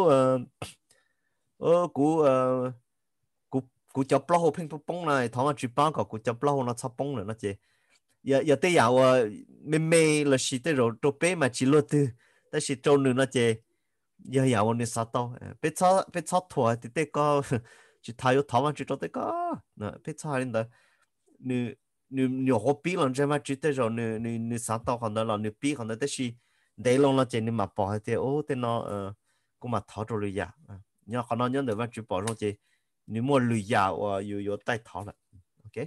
ô cú cú cú chọc lâu ping pong pong này thằng mà chụp bao có cú chọc lâu nó sắp pong nữa nó chế giờ giờ tới giàu mê mê là chỉ tới rồi cho bé mà chỉ lo từ但是做nữa nó chế giờ giàu nó sao tao bé sao bé sao thua thì tới có chỉ thay thằng mà chỉ cho tới có nè bé sao lên đó你你你好比人这嘛绝对说你你你啥到可能了你比可能但是内容了这你嘛包的哦的那呃กูมาท้อตัวเลยยาเนี่ยขนาดนี้เดี๋ยวว่าจุดบอกเราจะ你莫เลยยาว่า有有带ท้อ了 OK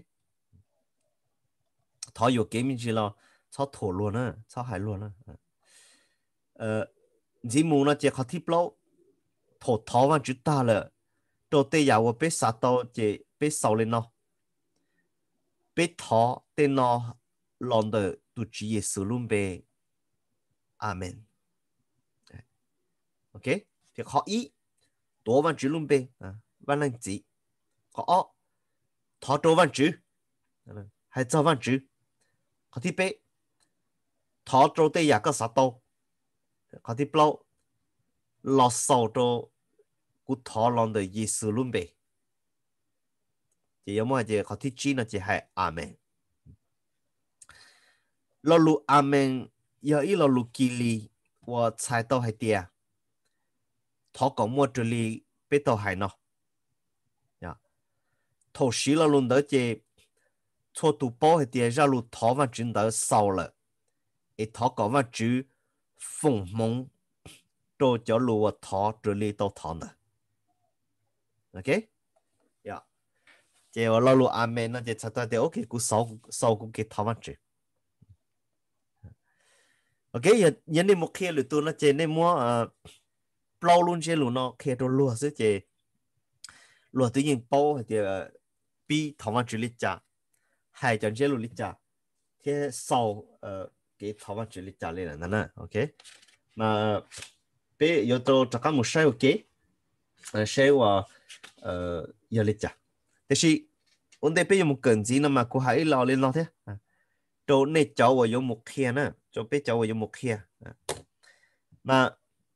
ท้อ有给面去了超妥luôn á超海luôn á ờ chỉ muốn là chỉ có tiếp lâu thổท้อว่าจุดตาเลยตัวเตยาวไปสาตัวจะไปสาวเลยเนาะ被他电脑让的都只也是论呗，阿门。OK， thì khó ý多万只论呗啊，万能字，khó ở他多万只，还早万只，khó thì bé，他做的也个啥多，khó thì bao，老少做，古他让的也是论呗。有么就考题知呢就係阿門，老路阿門有一老路吉利，我猜到係啲啊，他講麼這裡被到係喏，呀，頭時老路的就錯度包係啲，讓路他們真的少了，而他講話只鳳夢到咗路我他這裡到他呢 ，OK， 呀。giờ ở lâu amen nó chỉ thật ra thì ok cú sau sau cú cái thao văn chữ ok giờ giờ này một khi lựa tôi nó chỉ nên mua lâu luôn chỉ luôn nó khi tôi lừa sẽ chỉ lừa tự nhiên bao thì bi thao văn chữ lịch trả hai chân chỉ luôn lịch trả thì sau cái thao văn chữ lịch trả lên là nè ok mà bây giờ tôi chắc chắn một sai ok sai và giờ lịch trả但是我哋俾有冇根子呢嘛？佢喺老嚟老睇，做你走我有木片呢，做俾走我有木片，那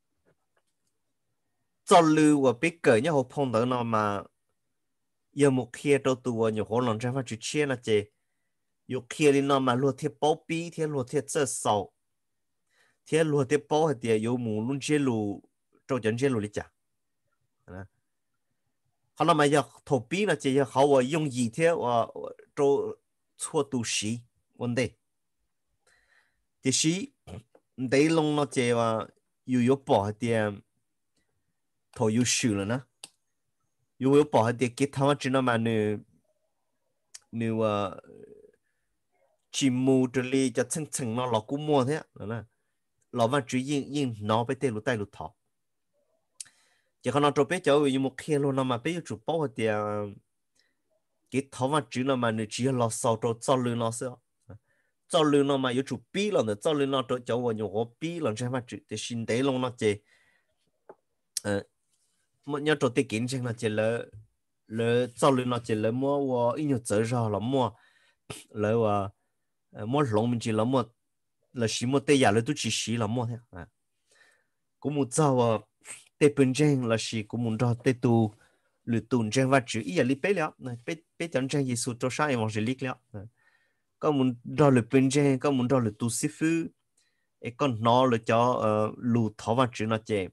做路我俾個一好碰到呢嘛，有木片到到我有可能真係去切那隻，有片呢嘛，落貼包比，貼落貼這手，貼落貼包係啲有無論隻路做緊隻路嚟講，啊。เขาเราไม่อยากทบปีนะจะอยากเขาว่า用อีเท่าว่าโจชั่วตุสีวันเดียที่สีได้ลงนะจะว่าอยู่ยปอเดียทออยู่สูแล้วนะอยู่ยปอเดียกิทำว่าจีน่ามันเนี่ยเนี่ยว่าจิมูจะลีจะ蹭蹭เนาะเรากู้มัวเท่านั้นเราว่าจะยิ่งยิ่งน้อไปเตะลุไตลุทอchỉ còn nó cho bé cháu vì một khi luôn mà bé chụp bao thì cái thằng mà chỉ là mà nó chỉ là sau cho cho lừa nó sao cho lừa nó mà yêu chụp bí là nó cho lừa nó cho cháu vào nhiều bí là sao mà chỉ để xin đấy luôn nó chỉ ờ một nhà cho tiền kinh doanh là chỉ là là cho lừa nó chỉ là mua và ít nhiều giờ ra là mua là và mua lông mình chỉ là mua là chỉ mua tiền giả là tôi chỉ chỉ là mua thôi cũng một giờ tê bên trên là chỉ cũng muốn cho tê tu lựa tuần trên và chữ ý là lý bế liệu bế bế chân trên Giêsu cho sáng em sẽ lý liệu có muốn cho lựa bên trên có muốn cho lựa tu sĩ phu ấy còn nó lựa cho lù thọ và chữ nó chè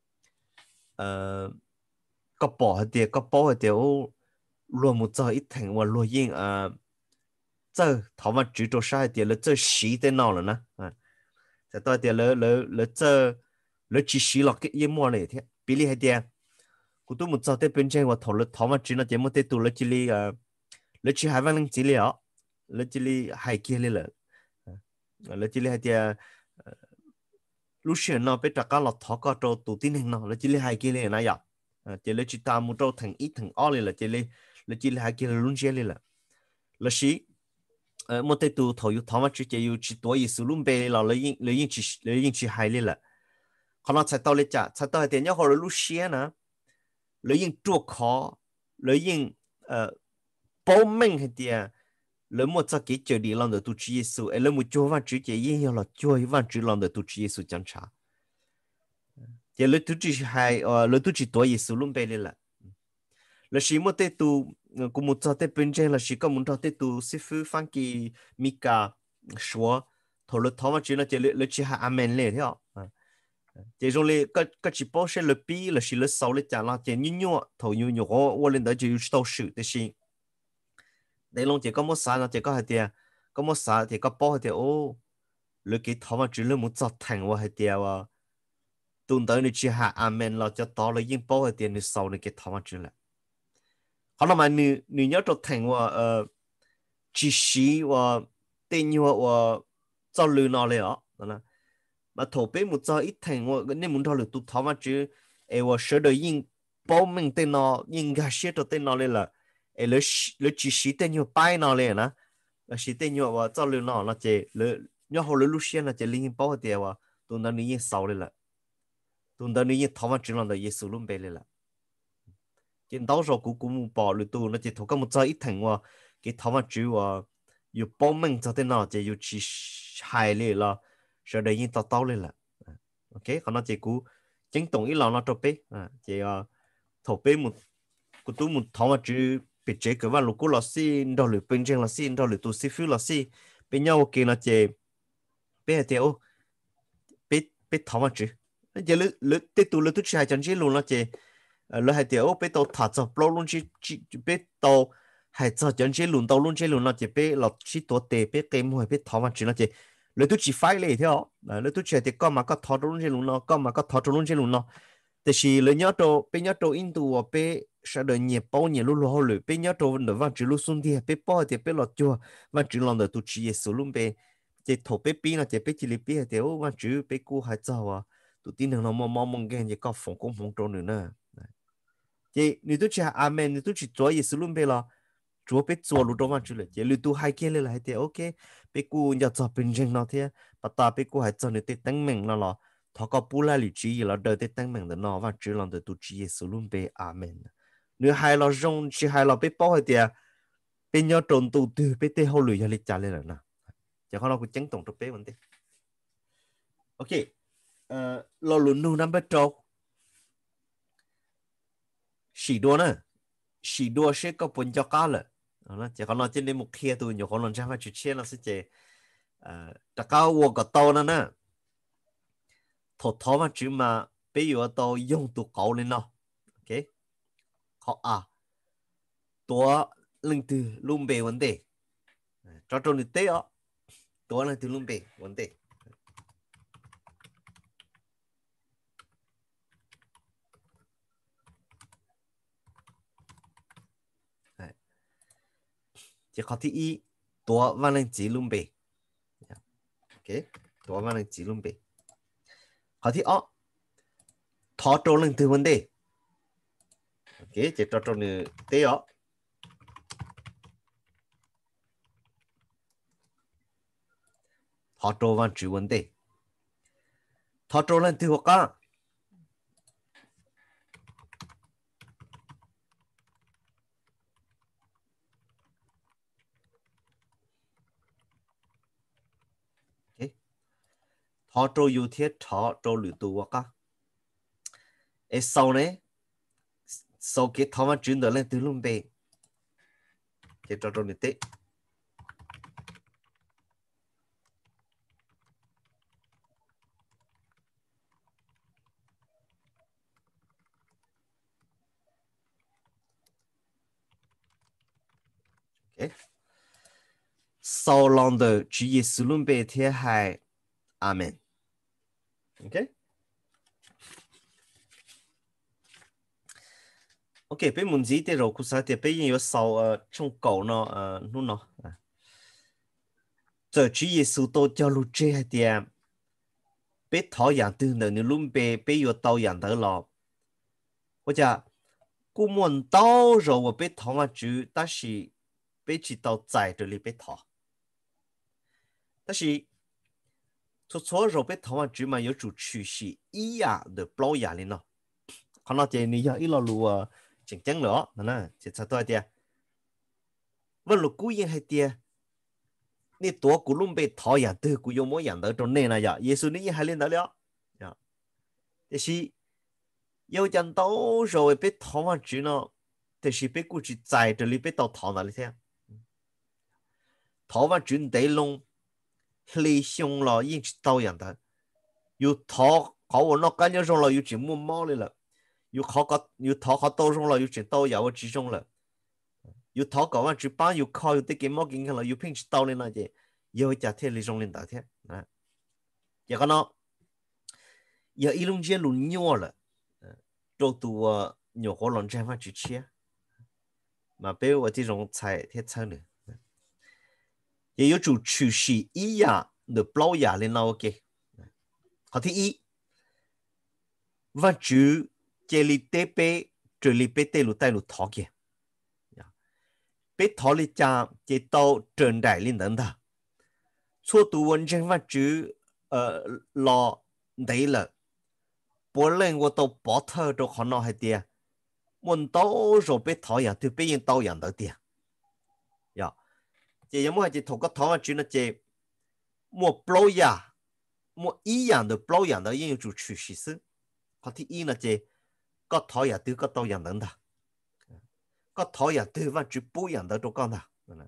có bỏ hết tiền có bỏ hết tiền luôn một giờ ít thành và luôn yên giờ thọ và chữ cho sáng tiền là giờ xí tên nào rồi nè sẽ tôi tiền là là là giờ lỡ chỉ xí là cái yên mua này thế, bị lý hay đi à? Cú tôi muốn cho tới bên trên và thầu lỡ thầu mà chỉ nó chỉ muốn tới tụ lỡ chỉ lý à, lỡ chỉ hai vạn linh chỉ lý à, lỡ chỉ lý hai kia lý lỡ, lỡ chỉ lý hay đi à, lúc xưa nó bị trả cả lọt thọ cả cho tụ tin hình nó, lỡ chỉ lý hai kia lý này à, chỉ lỡ chỉ ta muốn cho thành ít thành o lý lỡ chỉ lý, lỡ chỉ lý hai kia luôn chỉ lý lỡ, lỡ xí muốn tới tụ thầu thầu mà chỉ chỉ chỉ tuổi ý sử dụng bề là lỡ yên lỡ yên chỉ lỡ yên chỉ hai lý lỡเขาเราใช้ตัวเล็กจ้ะใช้ตัวเดียวเนี่ยเขาเรารู้เสียนะหรือยิ่งตัวคอหรือยิ่งเอ่อ bảo mệnh hay tiệt lỡ một giờ cái chờ đi làm được tu trí Giêsu lỡ một chỗ văn chữ chỉ yên hiểu là chỗ văn chữ làm được tu trí Giêsu chẳng trả chỉ lỡ tu trí hay ờ lỡ tu trí tuổi Giêsu luôn bên là là chỉ một tết tu cũng một giờ tết bên trên là chỉ có một giờ tết tu sư phụ phan kỳ Mika说头了头嘛只能只了了只还阿门嘞条啊这种嘞个个只保是了比了是了少了讲了这牛牛头牛牛我我领导就有到手的心你弄这个么啥呢这个还点个么啥这个包还点哦了给头嘛只了么早疼我还点哇等到你只还阿门了就到了应包还点你少了给头嘛只了好了嘛你你要做疼我呃只是我对你我我早了那了啊mà thổ bé một giờ ít thành我nên muốn thọ được tụt thọ mà chứ em我舍得应报名tên nó应该写到tên nó lên là em lỡ lỡ chỉ sĩ tên nhiều bài nó lên nè là sĩ tên nhiều và cho lừa nó là chỉ lỡ nhớ hồi lỡ lúc xưa là chỉ linh bảo tiền và tụi nó ní sáu lên là tụi nó ní thọ mà chỉ làm được Giêsu luôn bé lên là chỉ đâu rồi cũng cũng bỏ lỡ tụi nó chỉ thọ cái một giờ ít thành và cái thọ mà chỉ và yêu báo名cho tên nó chỉ yêu chỉ hai lên là sợ đây như tao tao lên là ok còn nó chỉ cú chính tổng ý là nó cho bé à chỉ à thầu bé một cú tu một thằng mà chỉ bị chế cái vào lúc cú là xin đó là bên trên là xin đó là tu sĩ phiêu là xin bên nhau kia là chỉ bé thì ô bé bé thằng mà chỉ giờ lỡ lỡ tết tu lỡ tu chỉ hai chân chỉ luôn là chỉ lỡ hai tiểu bé tao thả cho bao luôn chỉ chỉ bé tao hai cho chân chỉ luôn tao luôn chỉ luôn là chỉ bé là chỉ tổ tệ bé tệ mua bé thằng mà chỉ là chỉ lỡ tu chỉ phải lấy theo lỡ tu chỉ thì có mà có thọ trong trên luôn nó có mà có thọ trong trên luôn nó thì chỉ lỡ nhớ đồ bên nhớ đồ in tu và bên sẽ đợi nhiều bao nhiêu lúc lâu rồi bên nhớ đồ vẫn được văn chữ lúc xuống thì bên bao thì bên lọt chua văn chữ làm được tu chỉ sử dụng bên chỉ thọ bên bên là chỉ bên chỉ lấy bên thì ô văn chữ bên cũ hay sao à tu tin rằng nó mong mong mong cái gì có phòng công phòng trốn nữa nè chỉ nếu tu chỉ amen nếu tu chỉ做也sử dụng bên là chúa biết做lúc đó văn chữ là chỉ lưu tu hai kia là hay thì ok bé cô nhà cho bình dân nó thế bà ta bé cô hay cho người ta tăng mình nó là thọ có bù lại lý trí là đời ta tăng mình nó và chỉ làm được tu trí sử dụng bé amen nếu hai là rong chỉ hai là bé bao hay thì bé nhớ trộn tu từ bé tê hậu lười cho lịch trả lên là nè chỉ có nó cũng chứng tổng cho bé vấn đề ok ờ lo luôn nu năm bé trâu xì đua nè xì đua sẽ có bốn cho cá lợ nó chỉ có nó trên đây một kia tôi nhiều con lần trang phải chịu chia nó sẽ chỉ à tất cả我个刀呢呢头头嘛只嘛比如刀用度高了呢 ok 好啊多零度 luôn bề vấn đề cho trong thực tế đó多零度 luôn bề vấn đề chỉ có thứ y多 và linh chỉ luôn bề ok 多 và linh chỉ luôn bề có thứ ó thọ trong linh từ vấn đề ok chỉ cho trong thực tế đó thọ trong văn chữ vấn đề thọ trong linh từ hoặc cả thọ trong ưu thiết thọ trong lưu tu hoặc cả e sau này sau cái thọ văn chữ đó lên từ luôn bề chỉ cho trong thực tế sau lòng的主耶穌論被貼係阿門 ok ok bên muốn gì thì rồi cũng sẽ thì bây giờ sau ờ trong cầu nó ờ nó nó giờ chủ耶穌都叫路這係點被討厭的人你論被被有討厭的了或者古門到rồi我被討厭住但是被知道在這裡被討但是错错rồi被討厭住嘛有主持是一樣的包壓力呢看到這你要一路路啊競爭了那那這才對的 vẫn là cú yên hay tia nè tổ cú lùm bê thọ dạng từ cú yêu mỗi dạng đó trong này này ya Giêsu nè hay lên đó了呀แต่是有讲到rồi被thọ mà chữ nóแต่是被估计在这里被到thọ哪里听thọ mà chữ đấy long lý xong là yên chỉ tao dạng đó yêu thọ họ nó cái nhau rồi là yêu chỉ mua máu lên là yêu họ có yêu thọ họ tao rồi là yêu chỉ tao yếu chỉ trong là yêu thọ có mà chỉ bao yêu khó yêu tới cái máu kinh là yêu拼chỉ tao lên là gì yêu trả thế lý trong lên đó thế à giờ cái nó giờ ilung chia luôn nhau là trâu tụ nhiều khó làm trang phát chữ chia mà bây giờ cái种菜贴菜呢也有主持是一样的包牙lên nào ok họ thứ ý và chữ chế li tế bê trừ li bê tê lụ tay lụ thọ kìa bê thọ li cha chế tàu trần đại lên等的错读文章và chữ ờ lò đấy là bố lên của tàu bỏ thơ cho họ nói hay tiệt muốn tàu rồi bê thọ ya thì bê yên tàu ya đó tiệt ya chỉ giống như chỉ thuộc cái thọ mà chữ nó chỉ một bao ya một ý dạng的包养的应用主持实施，它第一呢，这个讨厌对个讨厌人的，个讨厌对万只不养的都讲的，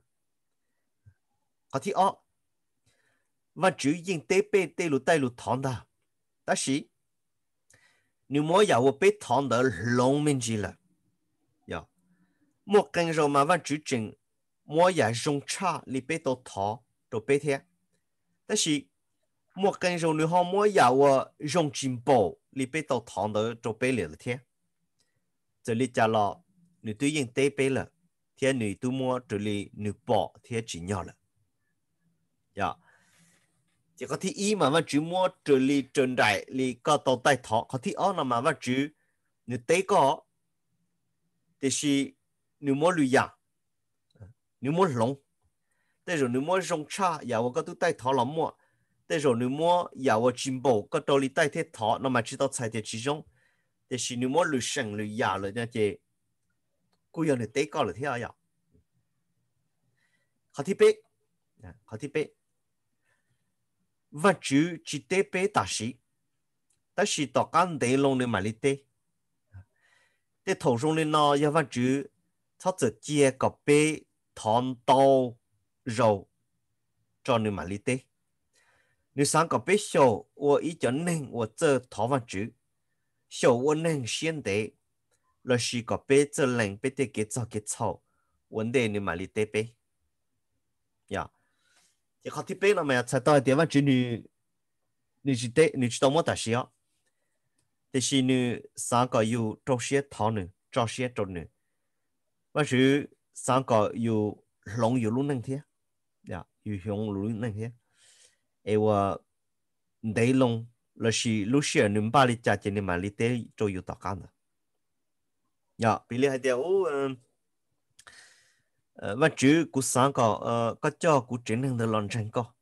它第二，万只应对被对路带路谈的，但是你莫要我被谈的农民去了，呀，莫跟着嘛万只整，莫要用差你被到谈都被贴，但是。莫跟上你好莫要我用进步，你被到堂的做背了天，这里加了你对应对背了，天你都莫这里你报天只要了，呀，这个第一嘛嘛只莫这里正在你个到带堂，个第二呢嘛嘛只你对个，就是你莫旅呀，你莫龙，但是你莫用差，呀我个都带堂了莫。แต่เราหนูมัวอย่าว่าจิมโบก็ตัวลิใต้เทถอน้ำมาชิดต่อใช้เทชิจงแต่สิหนูมัวหรือเสียงหรือยาเลยเนี่ยเจกูยังเนี่ยเตะก็เลยที่อะไรข้อที่เป๊ะข้อที่เป๊ะว่าจูจิเตเป๊ะตัดสิแต่สิต่อการเดินลงในมาลิเตแต่ถงลงในนอยว่าจูเขาจะเจียกับเป๊ะทอนโตเราจอในมาลิเต你三个别小，我一叫能我这头发直，小我能先得，那是个别这能别得给早给操，问题你买里得别呀，这好听别了没有？才到地方去你，你是得你知道么大事啊？但是你三个有找些讨呢，找些找呢，我是三个有龙有路能天呀，有熊路能天。ai wa đấy long là si lúc xưa nếm ba lít trà trên mà lít tế cho yêu tao can ya bị lấy hai điều và chữ của sáng có có cho của chính hình的lòng tranh có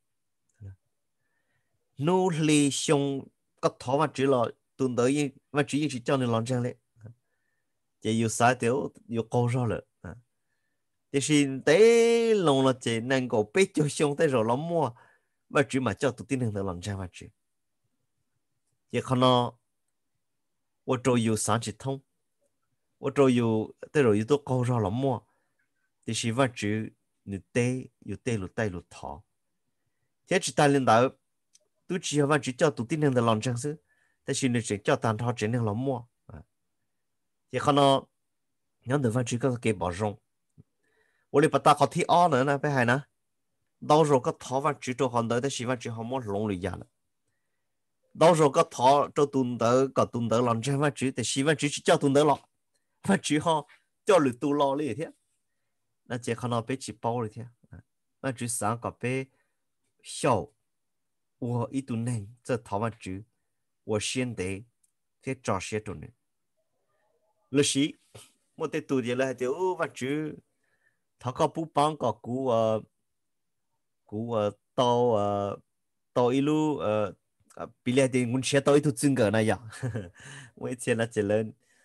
nô lì xong có thọ và chữ là tuần tới và chữ chỉ cho nên lòng tranh đấy chỉ yêu sai tiểu yêu câu rồi rồi thì xin tế lòng là chỉ năng够biết cho xong tới rồi lắm mua và chữ mà cho tụi tin hình的lòng tranh và chữ也可能我周有三七通，我周有对了有都高上了么？但是我只你带有带路带路逃，天只带领导都只要我只叫都定能的浪正是，但是你只叫单他只能了么？啊，也可能让对方只个给保重，我哋不打個 T R 呢，不係呢？到時候個頭髮只做好多，但是我只好冇弄嚟呀了。到時候個頭做蹲得個蹲得浪正我只，但是我只是叫蹲得了，我只好叫你蹲落嚟天。那這可能被起包了天，我只三個被小，我一度能這頭髮只，我先得在找些種呢。lúc xí một cái tụ gì là tiểu vật chữ thọ có bút băng có cú cú tàu tàu ilu bị lại thì muốn xe tàu itu chừng cái này ya, mỗi次là chỉ lên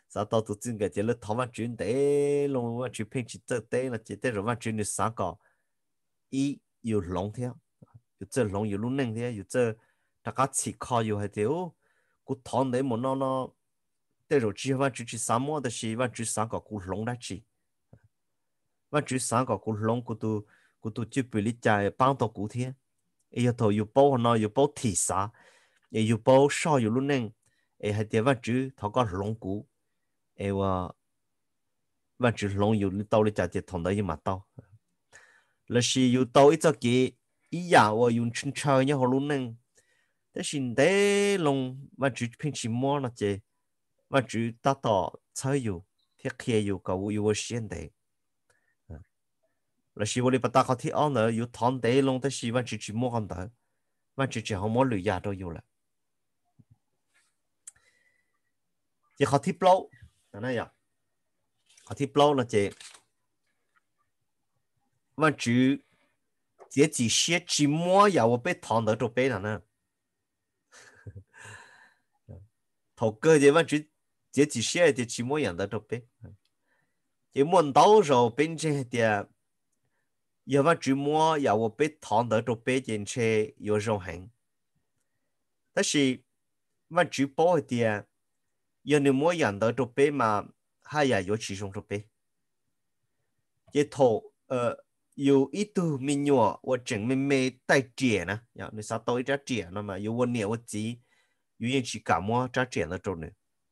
sao tao tụi chính cái chỉ là thằng văn chuyên tế luôn văn chuyên phiên chỉ tới tế là chỉ tới rồi văn chuyên được sáng cỏ ý yêu long theo yêu chơi long yêu luôn nè theo yêu chơi ta cá chỉ khó yêu hay theo cú thằng đấy mà nó nó tới rồi chỉ văn chuyên chỉ sáng mua đó là văn chuyên sáng cỏ cú long đã chỉ văn chuyên sáng cỏ cú long cú tu cú tu chỉ bị lý giải帮到cú thiên yêu thầu yêu bao nó yêu bao thị xã yêu bao sao yêu luôn nè ai hay theo văn chuyên thằng có long cú aiว่าวัน主龙有到你家就同到一马刀，那是有到一只嘅一样我用春秋一好路能，但是得龙วัน主平时摸那只วัน主达到才有，贴贴有个有我先得，那是我哋不打好贴安呢，有糖得龙，但是วัน主去摸看到，วัน主只好摸绿芽都有了，也好贴包，那样。họ thì lâu là chế mà chú chế chỉ xe chỉ mua ya wo bé thằng đó cho bé nè thầu cơ chế mà chú chế chỉ xe thì chỉ mua样đó cho bé chế mua đâu rồi bên trên thì ya mà chú mua ya wo bé thằng đó cho bé trên xe có rong hành 但是mà chú bảo thì ya nếu mua样đó cho bé mà hay là có chỉ dùng cho bé chế thầu ờ 有一度民谣我整妹妹带剪呢，呀，你啥到一只剪了嘛？有我念我记，有人去干么？只剪了之后呢，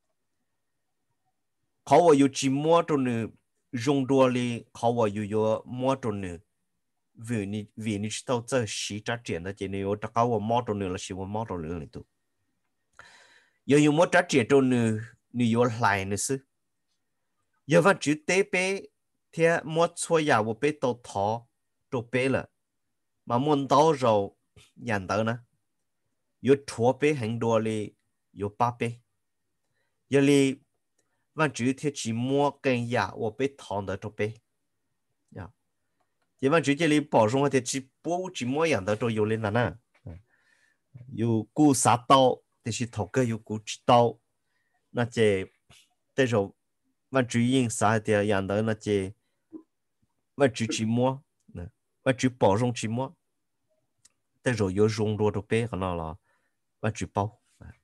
เขาว่าอยู่จีมัวตัวนึง用多哩เขาว่าอยู่有มัวตัวนึง为你为你知道这是只剪的，今天有这个我猫ตัวนึง了，是我猫ตัวนึง里头，有有么只剪ตัวนึง你有来呢是，要不就得被。thế mua xua nhà một bé tàu thọ tàu bé là mà muốn tàu rồi nhận tới nè yếu chúa bé hành đua li yếu ba bé yếu li vẫn chỉ thiết chỉ mua cái nhà một bé thằng đó tàu bé ya chỉ vẫn chỉ li bảo dùng thì chỉ bố chỉ mua nhận tới tàu yếu lên nè yếu cú sát tàu thì chỉ thầu cái yếu cú chỉ tàu nè chế tới rồi vẫn chỉ yên sát thì nhận tới nè chế và chỉ chỉ mua và chỉ bảo dùng chỉ muaแต่rồi有用多的呗可能了và chỉ bảo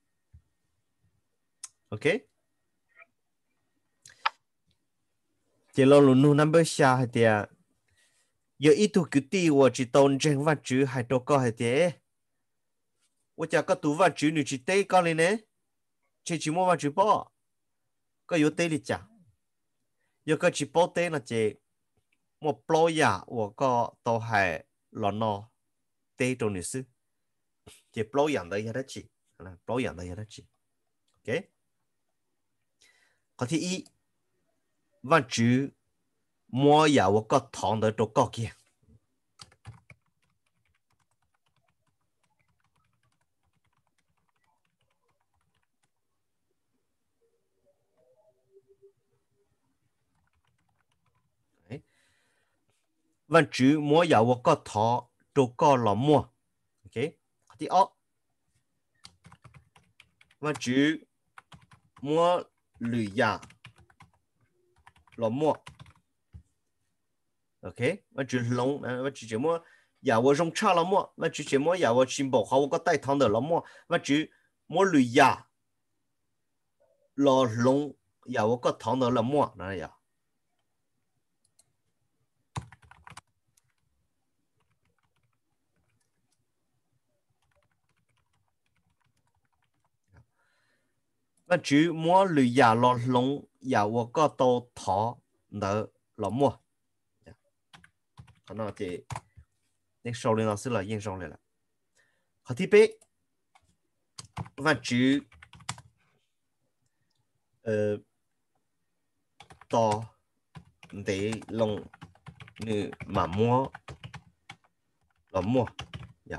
ok chỉ lo luôn nu number 下还的有一度个地我只当真và chỉ还多个还的我家个读và chỉ你只对个哩呢只只mua và chỉ bảo có有对哩讲有个只保对那这我包呀我个都还老孬对着你是这包养的也得起包养的也得起 ok có thứ y và chữ mua ya wo có thằng đó cho có kia và chữ mua ya wo có thằng cho có là mua ok có thứ o và chữ mua lười ya là mua ok và chữ long và chữ chữ mua ya wo rong cha là mua và chữ chữ mua ya wo chim bảo họ có tay thằng đó là mua và chữ mua lười ya là long ya wo có thằng đó là mua này ya và chữ mua lười ya là long ya wo có tô thọ đó là mua nó thì nên sau này nó sẽ là yên sau này là họ thì bé và chữ ờ to để lông như mà mua là mua dạ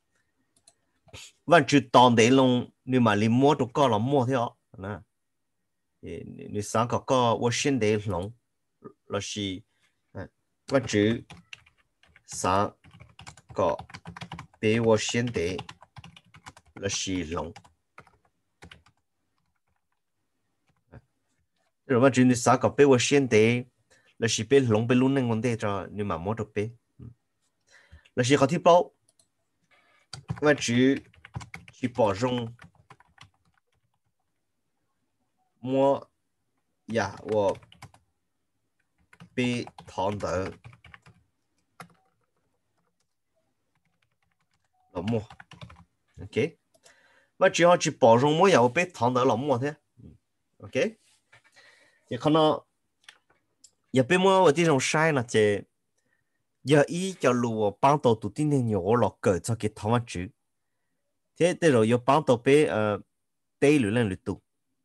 và chữ to để lông như mà đi mua được có là mua theo nè như sáng có có我先để lông là gì và chữ sáng có để我先để là gì lông rồi mà chuyện này sao có bé 我先得là chỉ bé lòng bé luôn nên vấn đề cho nhưng mà mua được bé là chỉ có thiết bao và chỉ chỉ bảo dùng mua呀我bé糖的了mua ok và chỉ họ chỉ bảo dùng mua ya我bé糖的了mua thế ok thì khi nào ya bé mua 我这种晒呢这 giờ ý cho lùa bán tổ tụi tin nên nhiều lọ cỡ cho cái thằng chữ thế để rồi giờ bán tổ bé ờ tây lửa lên lửa tụ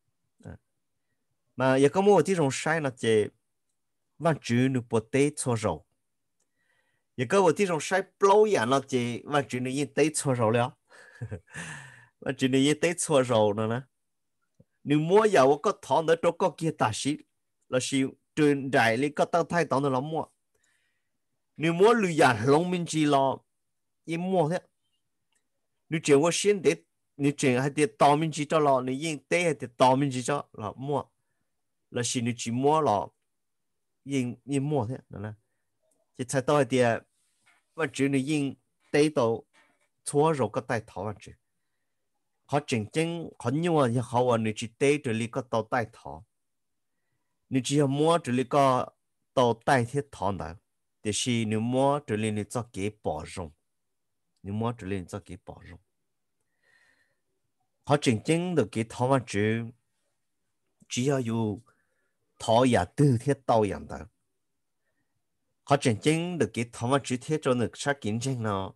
mà giờ có mua cái trong sai là chỉ văn chữ nó bộ tây cho rồi giờ có một cái trong sai blow ya là chỉ văn chữ nó yên tây cho rồi了văn chữ nó yên tây cho rồi nữa nè nếu mua giờ có thằng đó cho có kia ta sĩ là sĩ truyền đại lý có tao thay tao nó lắm mua nếu mua lười ya long minh chỉ lo yên mua thế nếu chuyện我先得你chuyện hay得当面去做咯，你应得还得当面去做了么？là xin你去摸了，应应摸的，那这才到一点，我只你应得到错肉个带头啊子，好真正好牛啊也好啊，你去得这里个到带头，你只要摸这里个到带铁头的，就是你摸这里你做给保重，你摸这里你做给保重。họ chân chính được cái thọ mà chữ chỉ要有thọ呀tư thiết taoอย่าง的，họ chân chính được cái thọ mà chữ thiết cho được sát kiến tranh nó,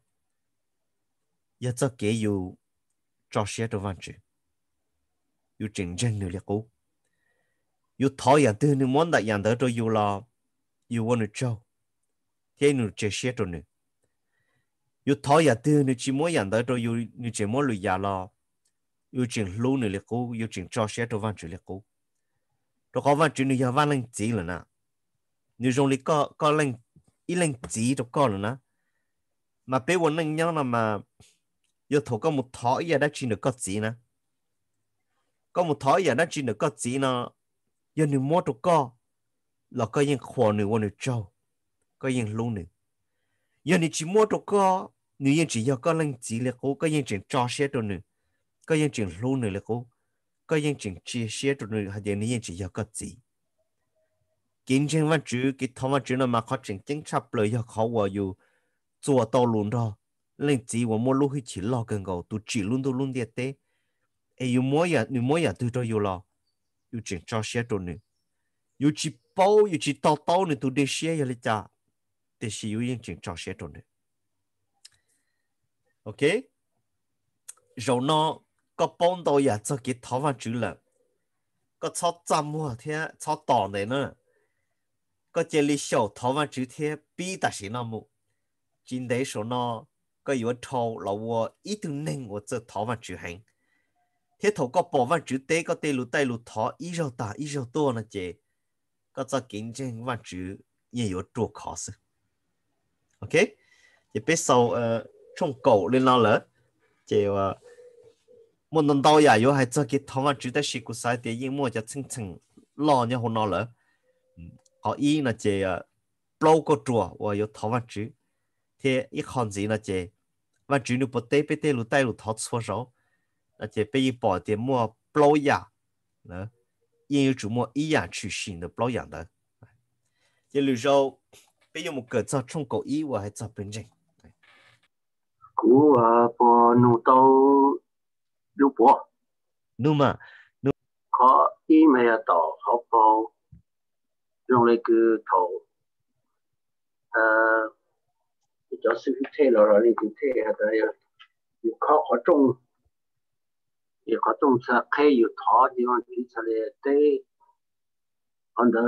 ya cho cái有cho xe đồ văn chữ, 有真正的了cố，有thọ呀tư你muốn đạiอย่าง的就有了，有我的做，thế你这些着呢，有thọ呀tư你只muốnอย่าง的就有你只muốn lười ya lo，有真路你了cố，有真cho xe đồ văn chữ了cố，rồi có văn chữ你要văn lên gì了呢？你用你个个零一零字就够了呢。mà bé quân nâng nhau là mà yêu thầu có một thỏi giờ đã chỉ được có gì nè có một thỏi giờ đã chỉ được có gì nó giờ你摸着个là có những khoa nữ quân nữ trâu có những luôn nữ giờ你只摸着个女人只要个零字了cố có những chuyện cho xe đồ nữ có những chuyện luôn nữ là cố có những chuyện chia sẻ đồ nữ hay là nữ人只要个字kinh doanh văn chữ cái thằng văn chữ nó mà khó chỉnh chính chấp lời cho khó vàoอยู่做到luôn đó lên chỉ 我 mua lúc khi chỉ lo cần cầu tu chỉ luôn tu luôn địa tế ấy yêu mua ya yêu mua ya tu cho yêu lo yêu chỉnh cho xe đồ nữa yêu chỉ bao yêu chỉ tao tao nữa tu để xe ya lấy cha để xe yêu yên chỉnh cho xe đồ nữa ok rồi nó có bao đồ ya cho cái thằng văn chữ là có cho trăm mua thế cho tỏ này nữa có chế lý shổ thằng văn chữ thế bi ta sĩ nó mu chính đấy số nó có yếu thâu là 我一定能我这头发举行，thế thầu có bộ văn chữ tế có tê lù tay lù thọ ý rau ta ý rau to là chế có cho kinh doanh văn chữ nhiều yếu trù khó sự ok thì biết sau trong cổ lên nó lỡ chế một lần đầu ya yếu hay cho cái thọ văn chữ tế sĩ của sai tế yên mua cho chân chân lo như hôm nó lỡ họ ý là chế lâu có chùa và yếu thọ văn chữ thế ít con gì là chế văn chữ nó bộ tế bê tế lù tay lù thọ xua rau là chế bây giờ bỏ tiền mua lâu ya nữa因为主么一样去新的保养的，这里头比如么个做中国医我还做本证， cú po nụ tàu lưu bộ 那么 có ý mày tàu học po dùng lấy cái tàu ờ cho sự thế là rồi cái thế là đấy có có trong也có trong sa khai yu thọ thì mà chỉ sa le tế on the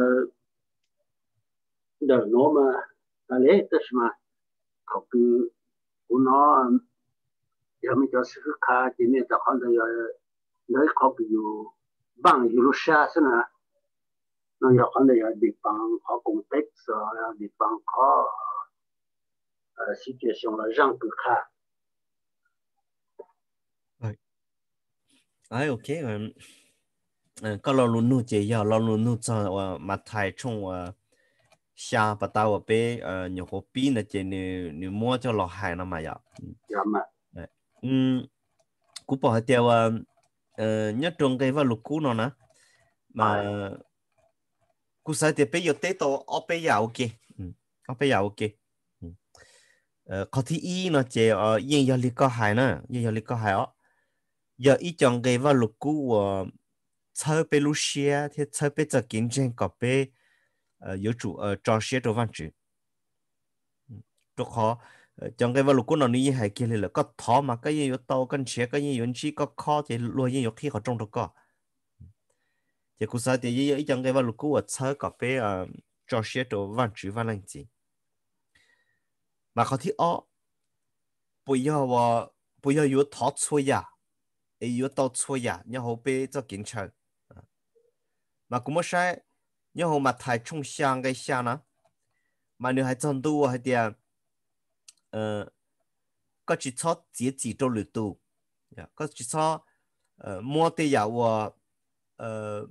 the nó mà ta lấy tức mà có cái của nó giờ mình cho sự khá thì nên ta còn đây nơi có cái yu bằng yu lu sha thế nào nó giờ còn đây địa phương có context địa phương có situation là răng cực khá ai ok 嗯，个老路路节要老路路做我马太冲我下把到我被呃牛河边那节你你摸就老海了嘛要， 要么嗯嗯，古堡掉啊，呃，nhớ trong cái vào lục cũ nó nè, mà 係 cú sai thì bây giờ tới đó ở bây giờ ok, ừ, ở bây giờ ok, ừ. Ờ, có thì ý nó chỉ ở yên giờ lý có hại nè, yên giờ lý có hại á, giờ ý trong cái vào lục cũ ờ chơi bên lúc xưa thì chơi bên giờ kinh doanh có bên ờ有主呃招些做饭吃，做好。trong cái vào lúc nó ní hay kia là có thọ mà cái gì yếu tàu cái chế cái gì yếu chi có khó thì luôn gì yếu khi họ trong đó có thì cũng sao thì ý trong cái vào lúc của chơi có bé ờ cho xe đồ văn chữ văn lang gì mà họ thì ó bây giờ wa bây giờ yếu thọ chuối ya yếu tàu chuối ya nhớ họ bé cho kiến chơi mà cũng mới sai nhớ họ mà thay trong sang cái sang nó mà nếu hay chân tu hay tiền ờ có chỉ cho chỉ chỉ cho lượt tu có chỉ cho ờ mua tiền ya wa ờ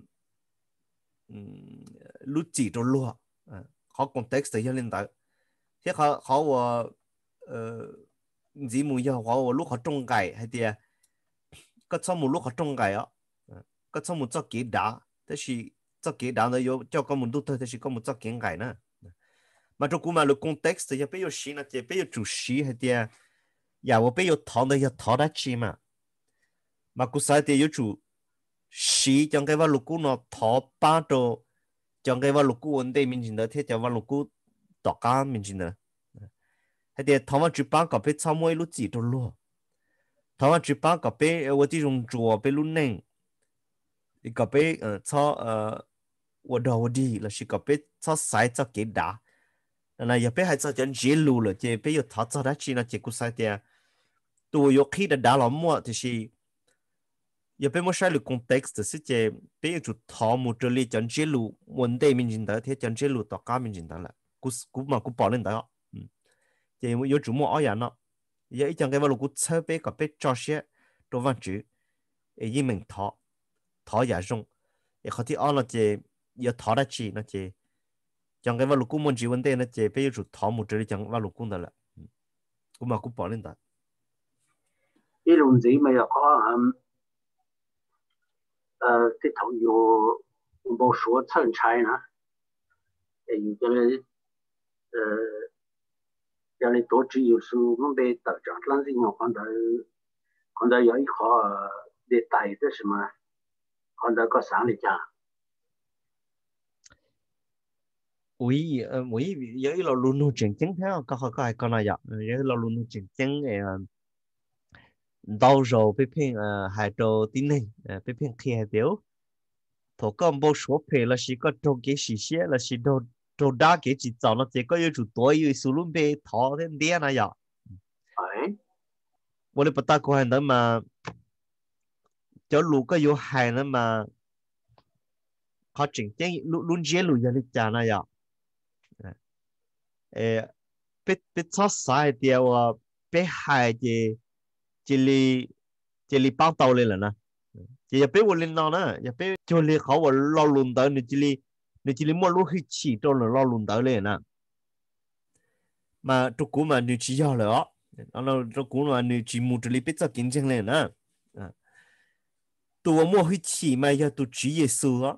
lúc chỉ cho lúa họ context thì lên tới thế họ họ wa ờ chỉ muốn giờ họ wa lúc họ trồng cải hay tiền có cho một lúc họ trồng cải á có cho một cho kế đá thế thì cho kế đá nó có cho có một lúc thôi thế thì có một cho kế cải nữa mà trong cú mà lúc context thì bây giờ xí nó chỉ bây giờ chủ xí hay tiền ya wa bây giờ thằng đó ya thằng đó chi mà mà cú sai thì yêu chủ xí trong cái vào lúc cú nó thọ ba đồ trong cái vào lúc cú vấn đề mình chỉ nói thế cho vào lúc cú tọt cá mình chỉ nói hay để thọ vào chụp ba cái bên sau mỗi lúc chỉ đồ luôn thọ vào chụp ba cái bên我这种做bên lúc neng cái bên ờ cho ờ我的我的là是个边cho sai cho cái đá là giờ bên hay cho chân chế lù了这边有thọ cho đó chỉ là chỉ cú sai tiền tôi有khi đã đá lắm mua thì是也被我晒了 context 是这比如就他们这里讲这路问题民进党，他讲这路到家民进党了，古是古嘛古保领导，嗯，这有有主么二样了，也一讲个话路古车被个被招些多万主，诶，一名他他也中，也好ที่二了这也他的去那这讲个话路古问题问题那这比如就他们这里讲话路古的了，嗯，古嘛古保领导， 呢輪子咪又講誒啲頭要冇所趁差呢，誒叫你誒叫你多只有時我被到這樣子我看到看到有一個你帶的什麼，看到個啥嚟講。 oui ờ oui giờ là luôn luôn chỉnh chỉnh theo có có cái con này giờ giờ là luôn luôn chỉnh chỉnh ờ đau rồi bị phiền ờ hai trâu tin này bị phiền khi hai biểu thổ con bố số phê là chỉ có trâu cái gì xe là chỉ trâu trâu đa cái chỉ找nó chỉ có yêu chủ tuổi yêu số luôn bị thọ thêm đĩa này giờ 係， 我哋不大個係等嘛，就路個有害呢嘛，佢整整路路接路有啲假那樣，誒，被被炒晒掉啊，被害嘅，這裡這裡幫到你了呢，這也被我領導呢，也被就你好我老輪到你這裡，你這裡莫路去起到了老輪到你呢，mà tôi cũng mà你chỉ要了，然後tôi cũng mà你只mua這裡被做競爭了呢，啊。tôi mua hơi chỉ mà giờ tôi chỉ є số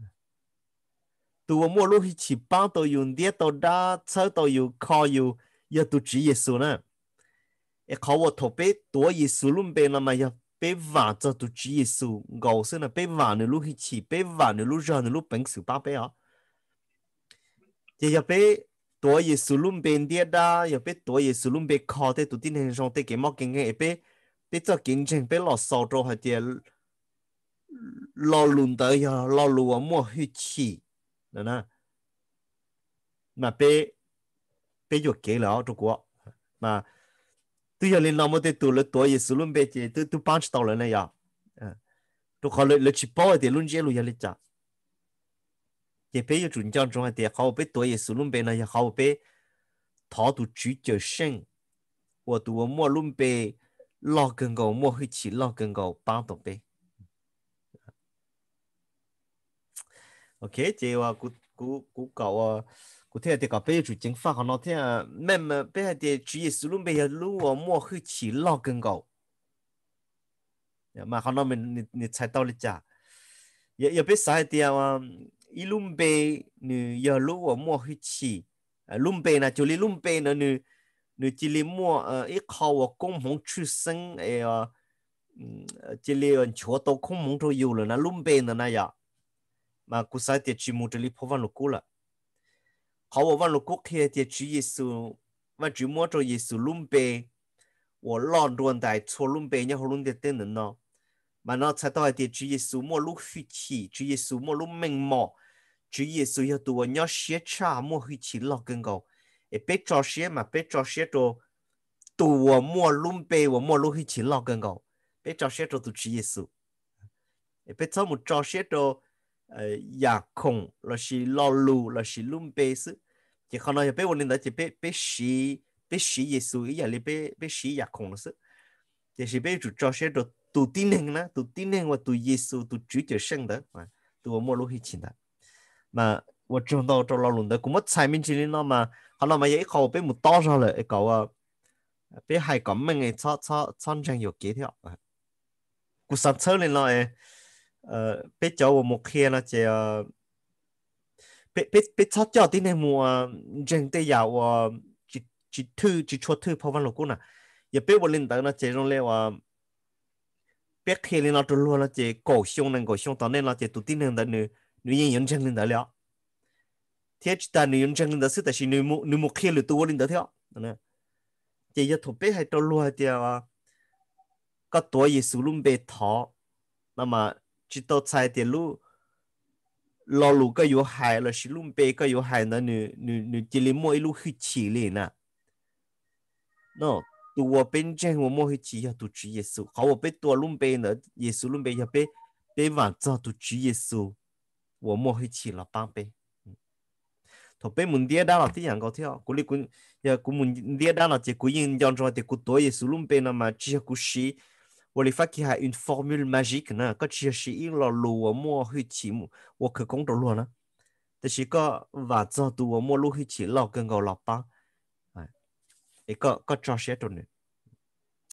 tôi mua lúc hơi chỉ bao tôi dùng đĩa tôi đã chơi tôi dùng kho dùng giờ tôi chỉ є số nè e khó我头被多є số luôn bên mà giờ被vả cho tôi chỉ є số gầu xưa là被vả nữa lúc hơi chỉ被vả nữa lúc giờ nữa lúc bánh số ba bé à giờ giờ被多є số luôn bên đĩa đã giờ被多є số luôn bên kho thế tôi tin hình trong thế cái móc kinh nghiệm被被cho kinh doanh被lọt sâu cho hay tiền lo luôn tới giờ lo luôn mua huy chỉ nè nè mà bé bé vô kế了中国mà tôi giờ lên làm một cái tụ lực tuổi也是论bé chỉ tôi tôi bán到了này ya tôi khó lợi lợi chỉ bảo thì luôn chế luôn ya lấy trả chỉ bé 有准将中的好bé tuổi也是论bé呢好bé thọ tụ chủ就生我tụ我mua论bé lo更高mua huy chỉ lo更高bán到bé OK chị và cú cú cú cậu cú thế thì cậu bây giờ chính pháp họ nói thế à mẹ mà bây giờ thì chỉ sử dụng bây giờ lúc mà mua hơi chỉ lo gần cậu mà họ nói mình mình mình猜到了咋也也别啥的啊一路背你要lúc mà mua hơi chỉ lúc背呢就你lúc背呢你你这里mua呃一靠我共同出生哎呀嗯这里全都空蒙都有了那lúc背呢那样mà cú sai thì chỉ mua这里破万路了。好，我忘了国开的主耶稣，我主摸着耶稣lum贝，我浪乱在错lum贝，然后弄的等人呢，嘛那才到的主耶稣摸路血气，主耶稣摸路明毛，主耶稣要对我要写查摸血气老更高，也别找写嘛，别找写着，对我摸lum贝，我摸路血气老更高，别找写着都主耶稣，也别找么找写着。呃，牙孔那是老路，那是lum贝是。chỉ không nói bé bọn đó chỉ bé bé xí bé xí耶稣ý là bé bé xí giả không là chỉ là bé chủ cho sẽ được tu tin hình na tu tin hình và tu耶稣tu chủ cho sinh đó mà tu mua lúc hi chín đó mà 我知道这老龙的，我们菜面这里那嘛，好了嘛，一口被木倒上了，一搞啊，被海港门诶，炒炒炒成有几条啊，我上车里那诶，呃，被叫我木开了这。bé bé bé sao cho tin này mùa rèn tây giàu và chỉ chỉ thư chỉ cho thư phao văn lục na giờ bé bọn linh tới nó chỉ trong lẽ và bé khi lên nó trôi luôn nó chỉ cổ xương này cổ xương tao nên nó chỉ tụt tin này tới nữ nữ nhân nhân chân lên tới了thế chỉ ta nữ nhân chân lên tới sự tại vì nữ mu nữ mu khi lừa tu lên tới theo nè chỉ giờ thuộc bé hay trôi luôn thì à có tuổi Giêsu luôn bé thọ那么只到才的路。老路个有害了，是路边个有害呢？你你你这里摸一路去起来呢？no， ดูว่าเป็นเจ้าว่าโมหิจี呀，ดู主耶稣，好我被多路边呢，耶稣路边也被被晚照ดู主耶稣，我โมหิจี了帮呗。thọ被门爹打了ที่อย่างก็เที่ยวกูเลยกูอย่ากู门爹打了จะกูยิงย้อนจอแต่กูตัว耶稣路边นะมา只กู是。我哋發現係 une formule magique 呢，個只是一落路我摸去起目，我可講到路呢，但是個話做到我摸路去起老跟個老爸，係，一個個做些到呢，